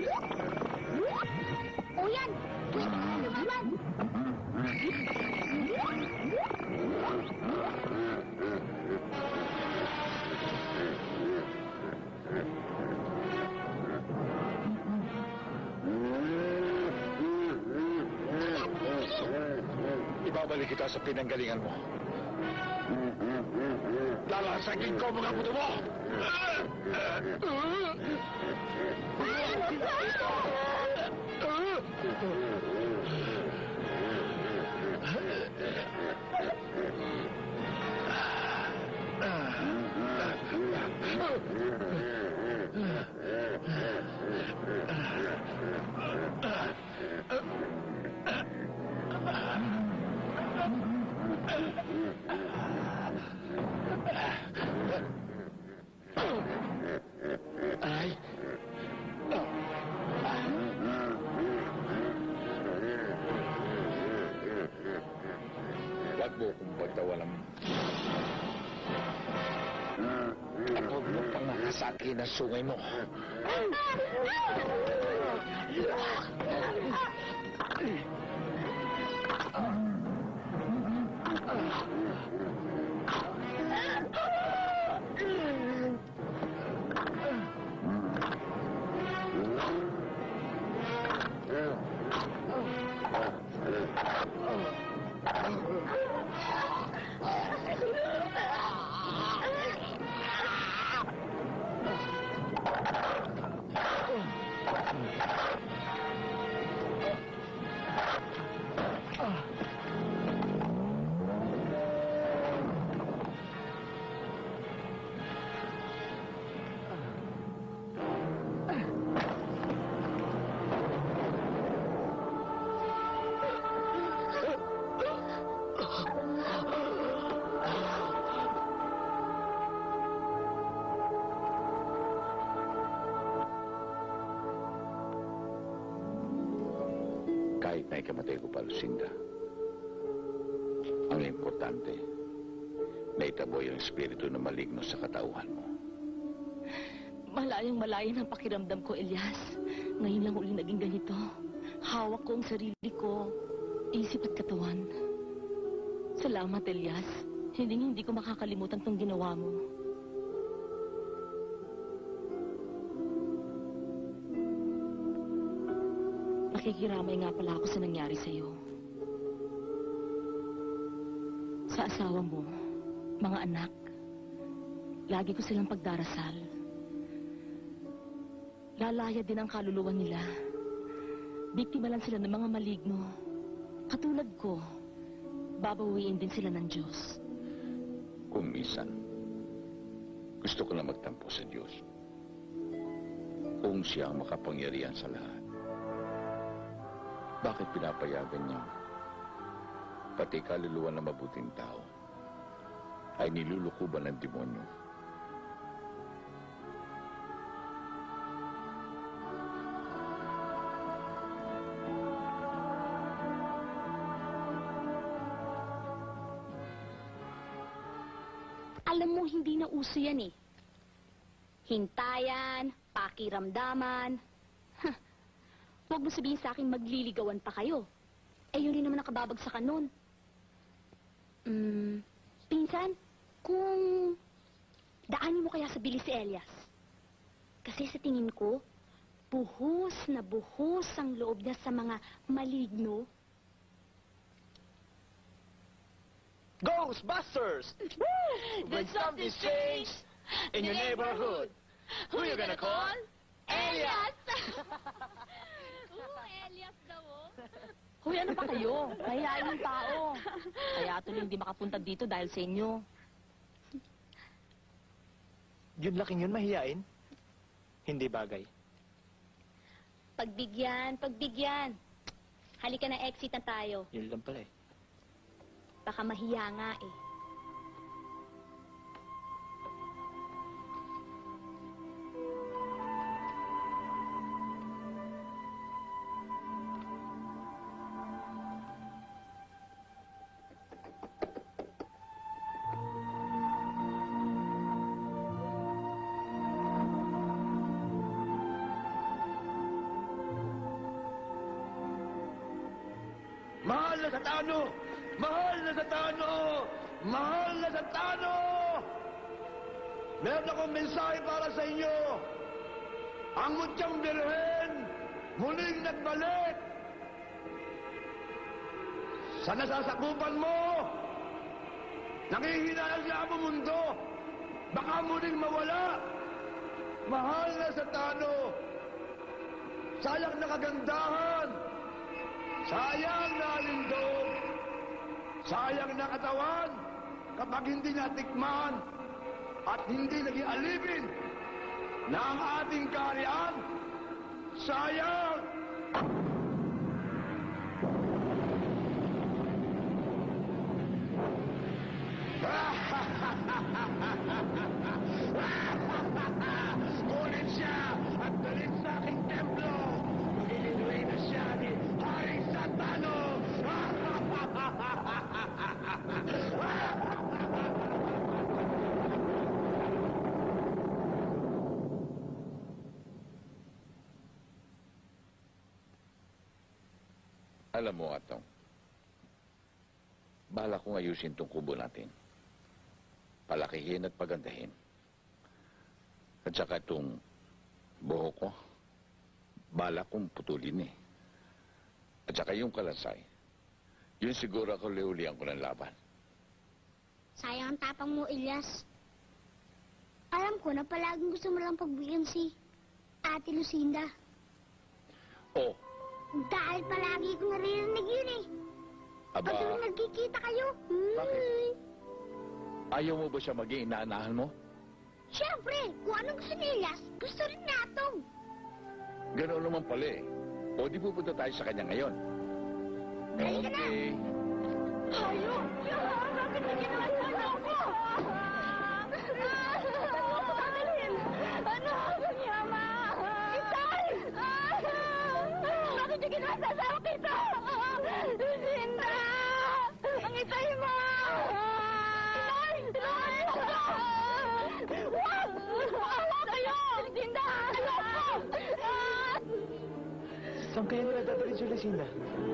O yan! Pwede ka na lumaban! Ibabalik kita sa pinanggalingan mo. Lalasagin ko mga buto mo! Ay! Huwag mo kong pagtawalang. At huwag mo pang makasaki na sungay mo. Kahit na ikamatay ko pa, Lucinda, ang importante, naitabo yung espiritu na maligno sa katauhan mo. Malayang malayo ng pakiramdam ko, Elias. Ngayon lang uling naging ganito. Hawak ko ang sarili ko, isip at katawan. Salamat, Elias. Hindi hindi ko makakalimutan tong ginawa mo. Nakikiramay nga pala ako sa nangyari sa'yo. Sa asawa mo, mga anak, lagi ko silang pagdarasal. Lalaya din ang kaluluwa nila. Biktima lang sila ng mga maligno. Katulad ko, babawiin din sila ng Diyos. Kung minsan, gusto ko lang magtampo sa Diyos. Kung siya ang makapangyarihan sa lahat, bakit pinapayagan niya pati kaluluwa ng mabuting tao ay nilulukuban ng demonyo? Alam mo, hindi na uso yan eh. Hintayan, pakiramdaman. Huh. Huwag mo sabihin sa akin magliligawan pa kayo. Eh, yun rin naman nakababagsakan nun. Hmm, pinsan, kung daanin mo kaya sa bilis si Elias. Kasi sa tingin ko, buhos na buhos ang loob niya sa mga maligno. Ghostbusters! When something's changed in your neighborhood, who you gonna call? Elias! Oo, Elias daw, oh. Hoy, ano ba kayo? Mahihain yung tao. Kaya tuloy hindi makapunta dito dahil sa inyo. Yun laking yun, mahiyain? Hindi bagay. Pagbigyan, pagbigyan. Halika na, exit na tayo. Yun lang pala eh. Baka mahiya nga eh. Mahal na Satano! Mahal na Satano! Mahal na Satano! Meron akong mensahe para sa inyo. Ang mutyang birhen muling nagbalik. Sa nasasakupan mo, nangihinayang siya ang mundo. Baka muling mawala. Mahal na Satano! Sayang na kagandahan. Sayang na alindog. Sayang na katawan kapag hindi natikman at hindi naging alipin na ang ating kaharian. Sayang! Ngunit siya at dalit sa aking templo. Ililway na siya ni Haring Satano. Alam mo, Atong, bala kong ayusin tong kubo natin. Palakihin at pagandahin. At saka itong buhok ko, bala kong putulin eh. At saka yung kalasay, yun siguro ako liulian ko ng laban. Sayang ang tapang mo, Elias. Alam ko na palaging gusto mo lang pagbigyan si Ate Lucinda. Oh, Dahil palagi ko naririnig yun eh. aba, Pag tuwing nagkikita kayo. Bakit? Hmm. ayaw mo ba siya maging inaanahan mo? Siyempre, kung anong gusto ni Elias, gusto rin natong. Ganoon naman pala eh. O di pupunta tayo sa kanya ngayon. Halika na. Okay. Ayo! Bakit nagkinawa sa ako? Ano? Yama! Itay! Bakit yung ginasasama kita? Lucinda! Ang itay mo! Itay! Itay! Wag! Wag kayo! Lucinda! Saan kayo nila dadalhin si Lucinda?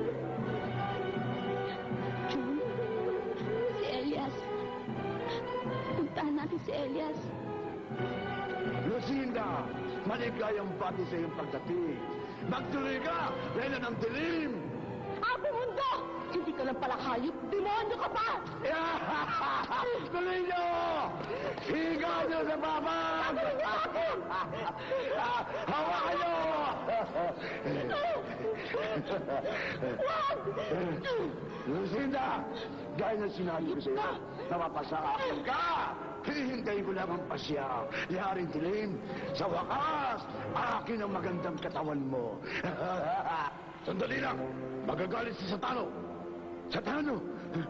June, si Elias. Puntahan natin si Elias. Lucinda, maligayang bati sa iyong pagdating. Magtuloy ka! Kailan ang dilim! Apo Mundo! Hindi ka lang pala hayop! Demonyo ka pa! Tuloy nyo! Higaw nyo sa babag! Hawakan nyo! Lucinda! Gaya na sinabi ko sa'yo, napapasakapin ka! Hihintayin ko lang ang pasya. Yaring dilim. Sa wakas, akin ang magandang katawan mo. Sandali lang! Magagalit si Satano! Satano!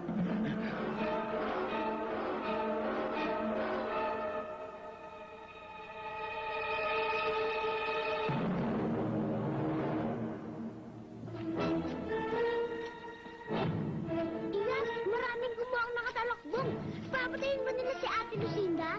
Ilas, maraming gumuang nakatalakbong. Papatayin ba nila si Ate Lucinda?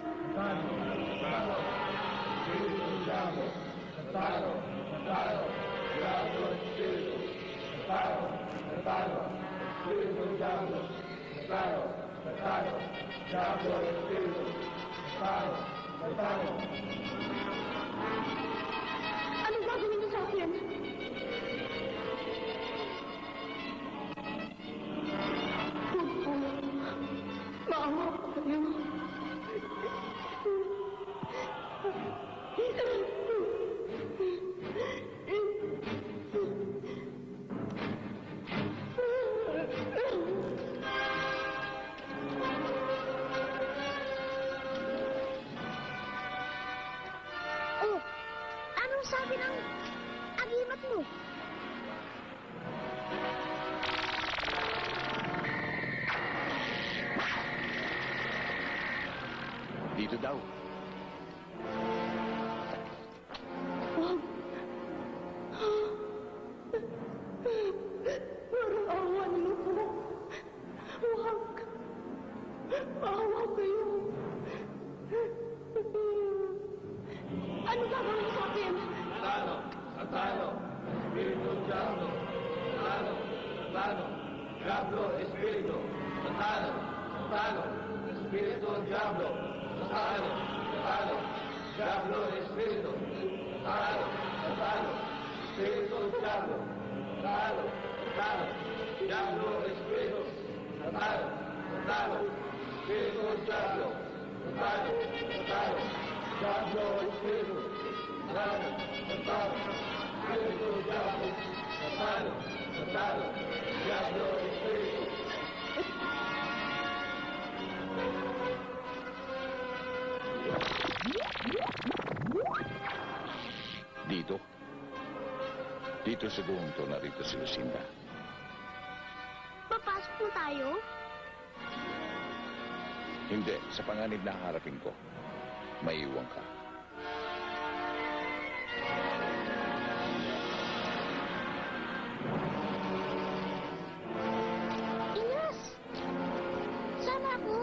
Anong gagawin niyo sa akin? Maawa ko kayo. Oh, anong sabi ng agimat mo? Dito daw. Wag. Parang awa niyo po. Wag. Awa kayo. Ano gagawin sa akin? Satano! Satano! Espiritu Diablo! Satano! Satano! Diablo Espiritu! Satano! Satano! Espiritu Diablo! Satano! Satano! Diablo Espiritu! Satano! Satano! Espiritu Diablo! Satano! Satano! Diablo Espiritu! Satano! Satano! Espiritu Diablo! Satano! Satano! Diablo Espiritu! Satano! Satano! Espiritu Diablo! Satano! Satano! Diablo Espiritu! Dito. Dito sa buong to, narito si Lucinda. Papasok po tayo? Hindi, sa panganib na harapin ko, maiiwan ka. Ilas! Sana ako.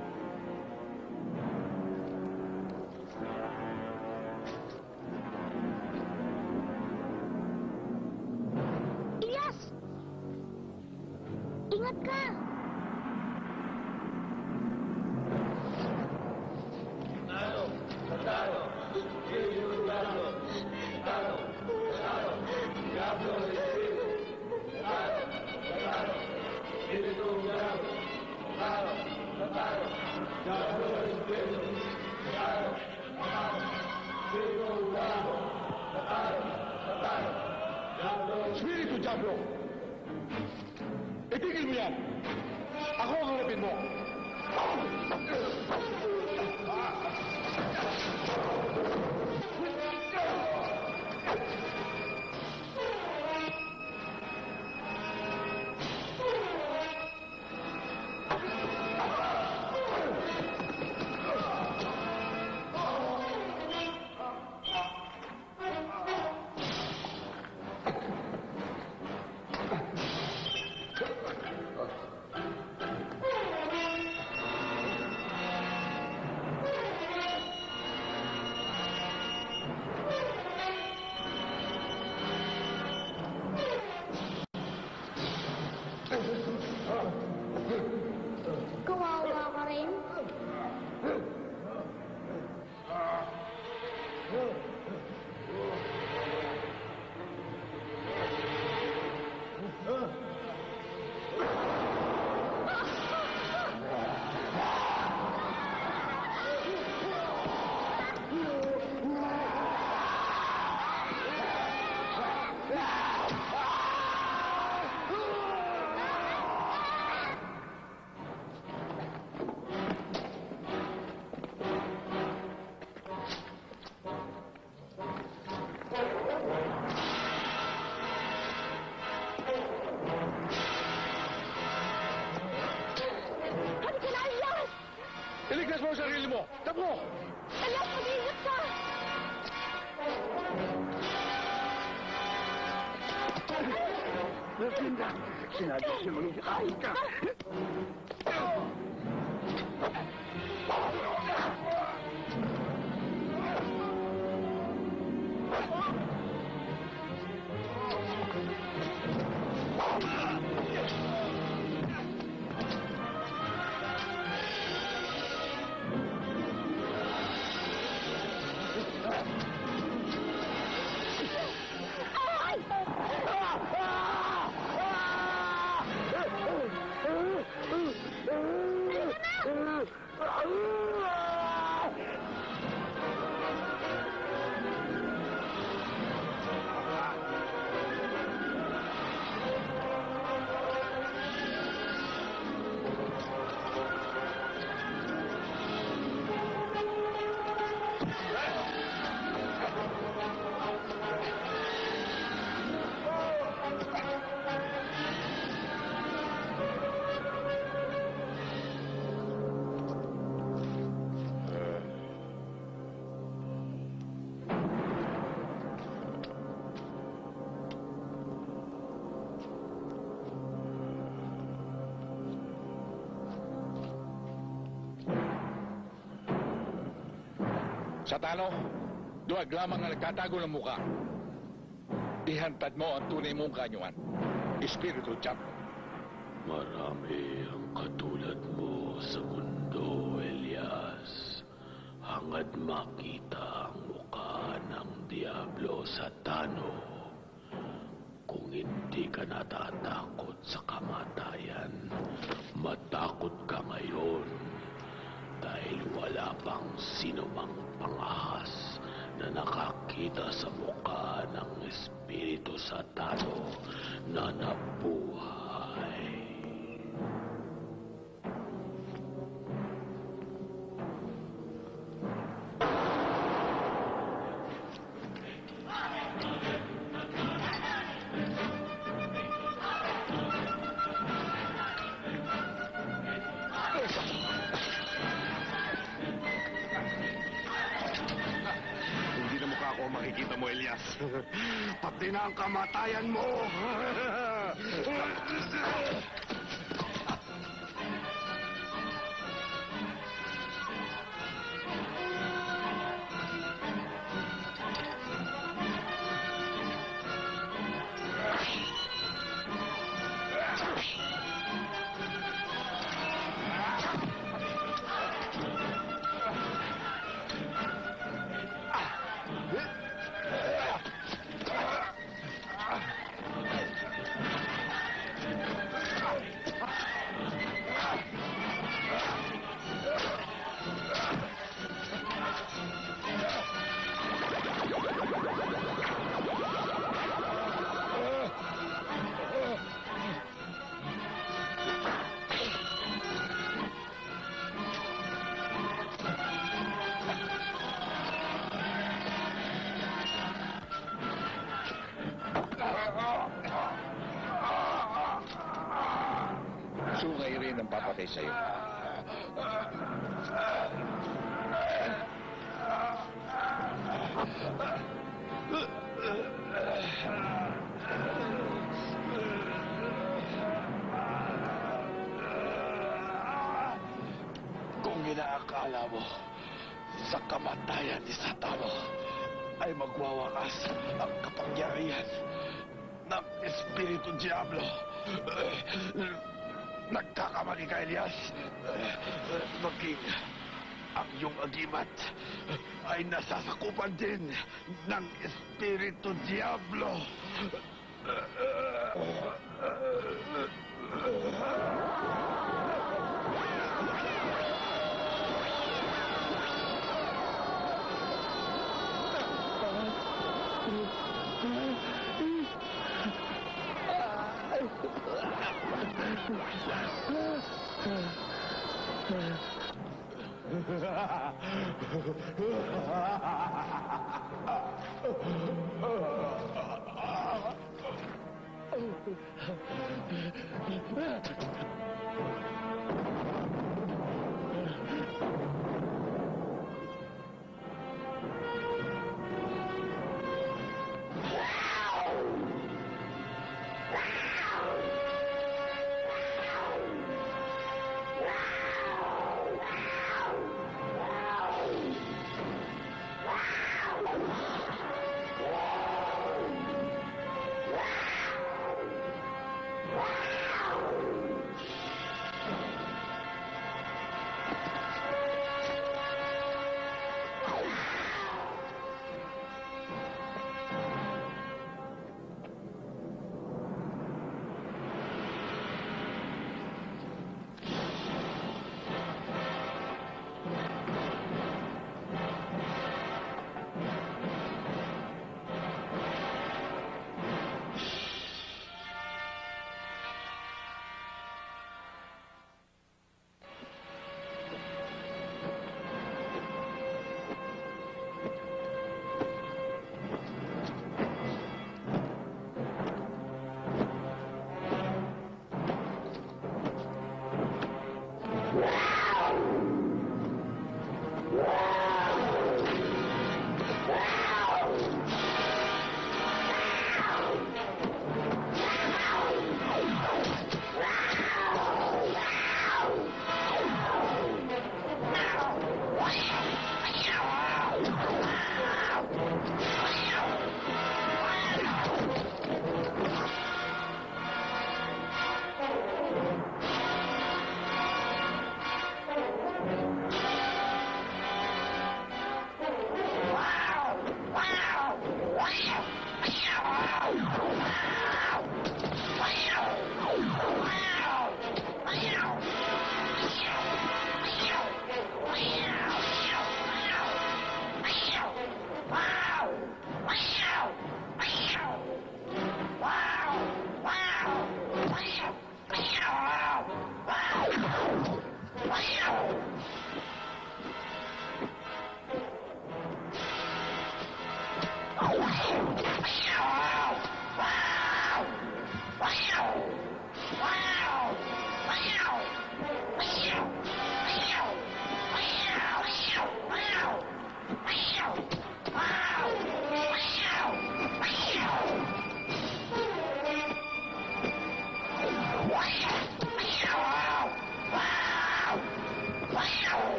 Ilas! Ingat ka! Satano! Satano! Espiritu Diablo! Satano! Satano! Diablo Espiritu! Satano! Satano! Espiritu Diablo! Satano! Satano! Diablo Espiritu! Satano! Satano! Espiritu Diablo! Satano! Satano! Diablo Espiritu Diablo! Itigil mo yan! Ako ang harapin mo! Kawawa ka rin. Iligtas mo ang sarili mo! Tapo! Elias, mag-iingat ka! Lucinda, sinabi ko siya mag-ikain ka. Sa talo, duwag lamang ang nagtatago ng muka. Ihantad mo ang tunay mong kanyuan. Espiritu Diablo. Marami ang katulad mo sa mundo, Elias. Hangad makita ang mukha ng Diablo sa Tano. Kung hindi ka natatakot sa kamatayan, matakot ka ngayon. Dahil wala pang sinumang pangahas na nakakita sa mukha ng Espiritu Satano na nabuhay. Hindi na mukha ko makikita mo, Elias. Pati na ang kamatayan mo. Sungay rin ang papatay sa'yo. Kung inaakala mo sa kamatayan ni Satano ay magwawakas ang kapangyarihan ng Espiritu Diablo, nagkakamali ka, Elias. Maging ang iyong agimat ay nasasakupan din ng Espiritu Diablo.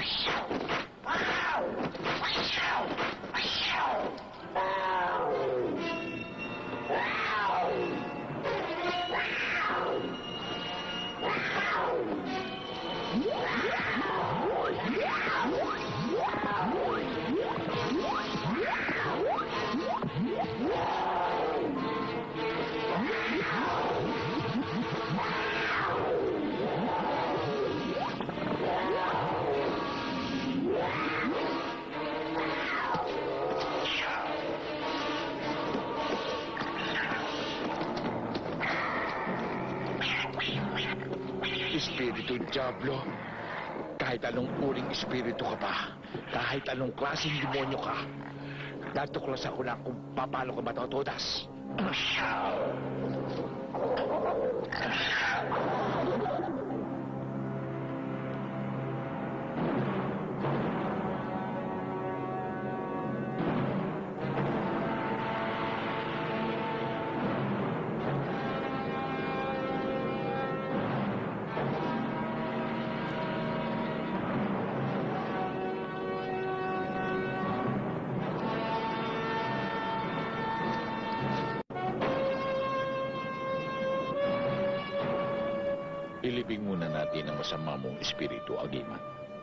Espiritu Diablo, kahit anong uring espiritu ka pa, kahit anong klaseng demonyo ka, natuklasan ko na kung paano ka matutudas. Ilibing muna natin ang masama mong espiritu, Agiman.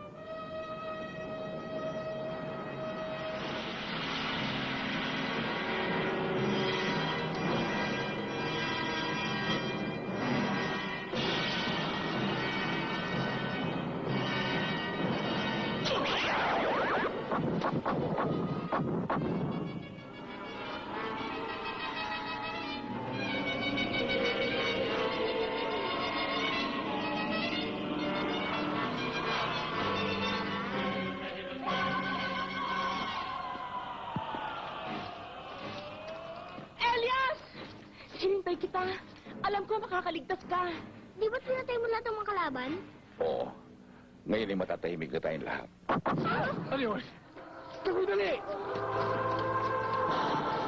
Hinintay kita. Alam ko makakaligtas ka. Di ba pinatay mo lahat ng mga kalaban? Oo. Ngayon ay matatahimik na tayong lahat. Ano yun? Dali!